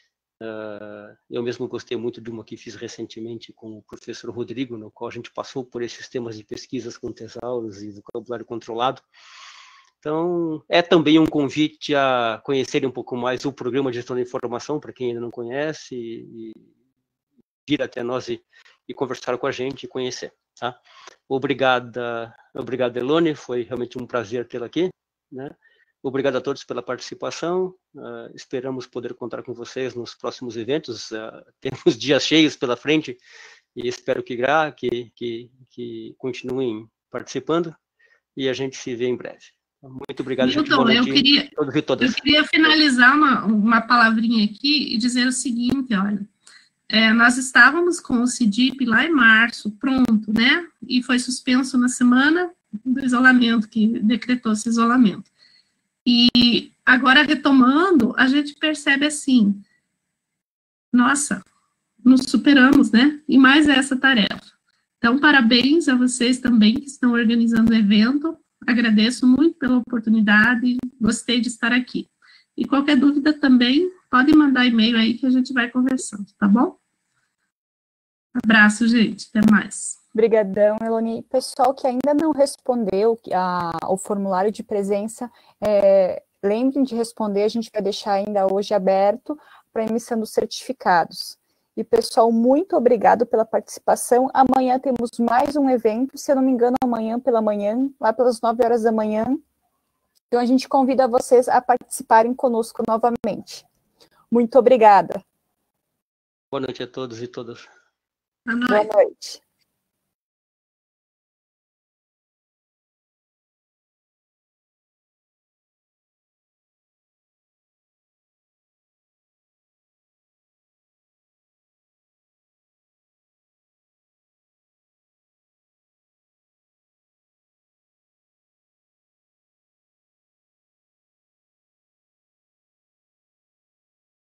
Uh, eu mesmo gostei muito de uma que fiz recentemente com o professor Rodrigo, no qual a gente passou por esses temas de pesquisas com tesauros e vocabulário controlado. Então, é também um convite a conhecerem um pouco mais o programa de gestão da informação, para quem ainda não conhece, e, e vir até nós e, e conversar com a gente e conhecer. Tá? Obrigada, obrigado, Elone, foi realmente um prazer tê-la aqui, né? Obrigado a todos pela participação, uh, esperamos poder contar com vocês nos próximos eventos, uh, temos dias cheios pela frente, e espero que, que, que, que continuem participando, e a gente se vê em breve. Muito obrigado, Milton, gente. Boa noite, eu queria, todos e todas. Eu queria finalizar uma, uma palavrinha aqui e dizer o seguinte, olha, é, nós estávamos com o C D I P lá em março, pronto, né, e foi suspenso na semana do isolamento, que decretou esse isolamento. E agora, retomando, a gente percebe assim, nossa, nos superamos, né? E mais essa tarefa. Então, parabéns a vocês também que estão organizando o evento. Agradeço muito pela oportunidade, gostei de estar aqui. E qualquer dúvida também, pode mandar e-mail aí que a gente vai conversando, tá bom? Abraço, gente. Até mais. Obrigadão, Eloni. Pessoal que ainda não respondeu a, o formulário de presença, é, lembrem de responder, a gente vai deixar ainda hoje aberto para emissão dos certificados. E, pessoal, muito obrigado pela participação. Amanhã temos mais um evento, se eu não me engano, amanhã pela manhã, lá pelas nove horas da manhã. Então, a gente convida vocês a participarem conosco novamente. Muito obrigada. Boa noite a todos e todas. Boa noite. Boa noite.